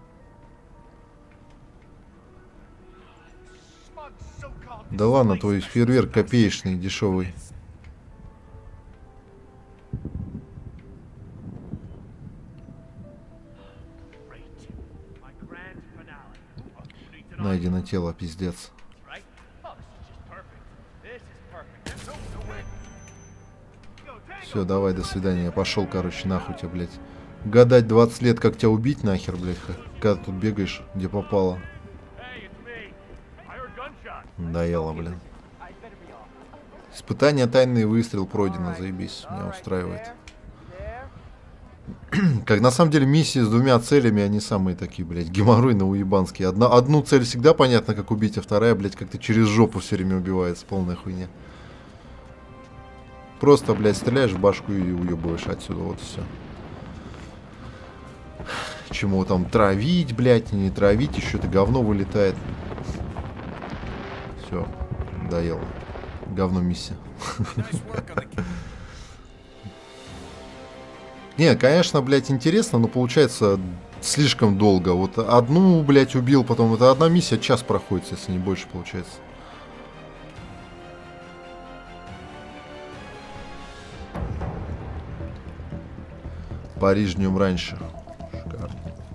Да ладно, твой фейерверк копеечный, дешевый. Найдено тело, пиздец. Все, давай, до свидания. Я пошел, короче, нахуй тебя, блядь. Гадать двадцать лет, как тебя убить, нахер, блядь. Когда ты тут бегаешь, где попало. Надоело, блин. Испытание тайный выстрел пройдено, заебись. Меня устраивает. Как на самом деле миссии с двумя целями, они самые такие, блядь, геморройно-уебанские. Одна, одну цель всегда понятно, как убить, а вторая, блядь, как-то через жопу все время убивается. Полная хуйня. Просто, блядь, стреляешь в башку и уебываешь отсюда, вот и все. Чему там травить, блядь, не травить, еще это говно вылетает. Все, доело. Говно миссия. Не, конечно, блядь, интересно, но получается слишком долго. Вот одну, блядь, убил, потом это одна миссия, час проходит, если не больше получается. Париж днем раньше. Шикарно.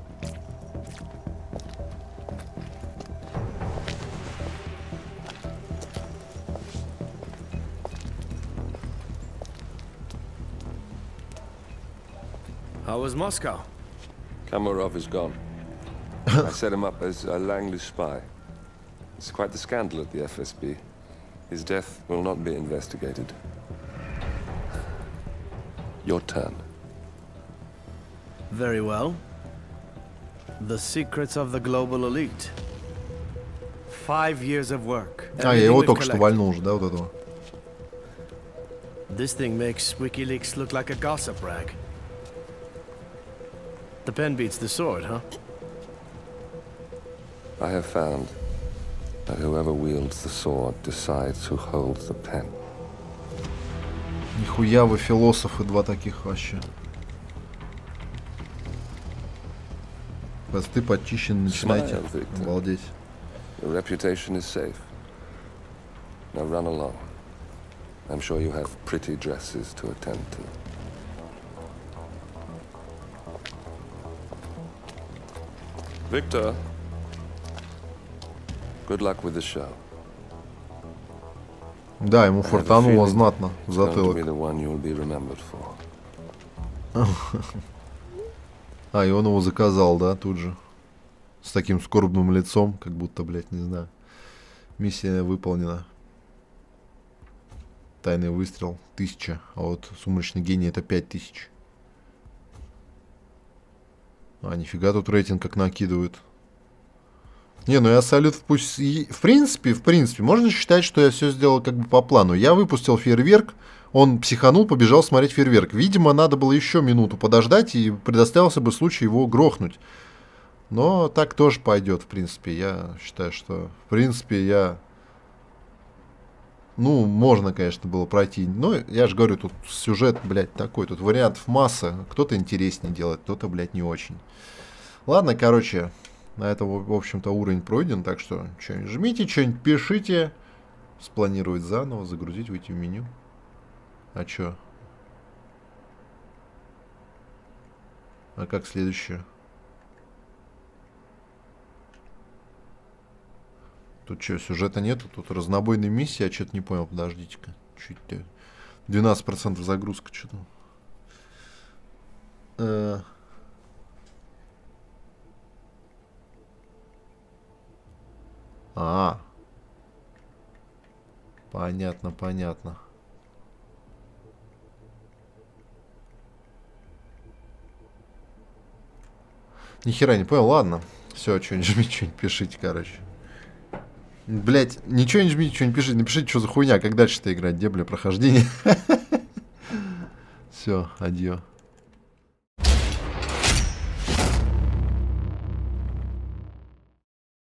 How was Moscow? Kamarov is gone. I set him up as a Langley spy. It's quite the scandal at the F S B. His death will not be investigated. Your turn. Very well. The secrets of the global elite. Five years of work. А, я его только что вальнул уже, да, вот этого. This thing makes WikiLeaks look like a gossip rag. The pen beats the sword, huh? I have found that whoever wields the sword decides who holds the pen. Нихуя вы философы, два таких вообще. Посты подчищены, начинайте. Обалдеть. Your reputation is safe. Now run along. I'm sure you have pretty dresses to attend to. Victor, good luck with the show. Да, ему фартануло знатно в затылок. А, и он его заказал, да, тут же. С таким скорбным лицом, как будто, блядь, не знаю. Миссия выполнена. Тайный выстрел тысяча, а вот сумрачный гений это пять тысяч. А, нифига тут рейтинг как накидывают. Не, ну я салют пусть... В принципе, в принципе, можно считать, что я все сделал как бы по плану. Я выпустил фейерверк, он психанул, побежал смотреть фейерверк. Видимо, надо было еще минуту подождать, и предоставился бы случай его грохнуть. Но так тоже пойдет, в принципе. Я считаю, что... В принципе, я... Ну, можно, конечно, было пройти. Но я же говорю, тут сюжет, блядь, такой. Тут вариантов масса. Кто-то интереснее делает, кто-то, блядь, не очень. Ладно, короче... На этом, в общем-то, уровень пройден, так что что-нибудь жмите, что-нибудь пишите. Спланировать заново, загрузить, выйти в меню. А чё? А как следующее? Тут что, сюжета нету? Тут разнобойные миссии, я что-то не понял, подождите-ка. Чуть-чуть. двенадцать процентов загрузка, что-то. Э А, Понятно, понятно. Нихера не понял, ладно. Все, что-нибудь жмите, что-нибудь пишите, короче. Блять, ничего не жмите, что-нибудь пишите. Напишите, что за хуйня, как дальше-то играть, где, бля, прохождение. Все, адьё.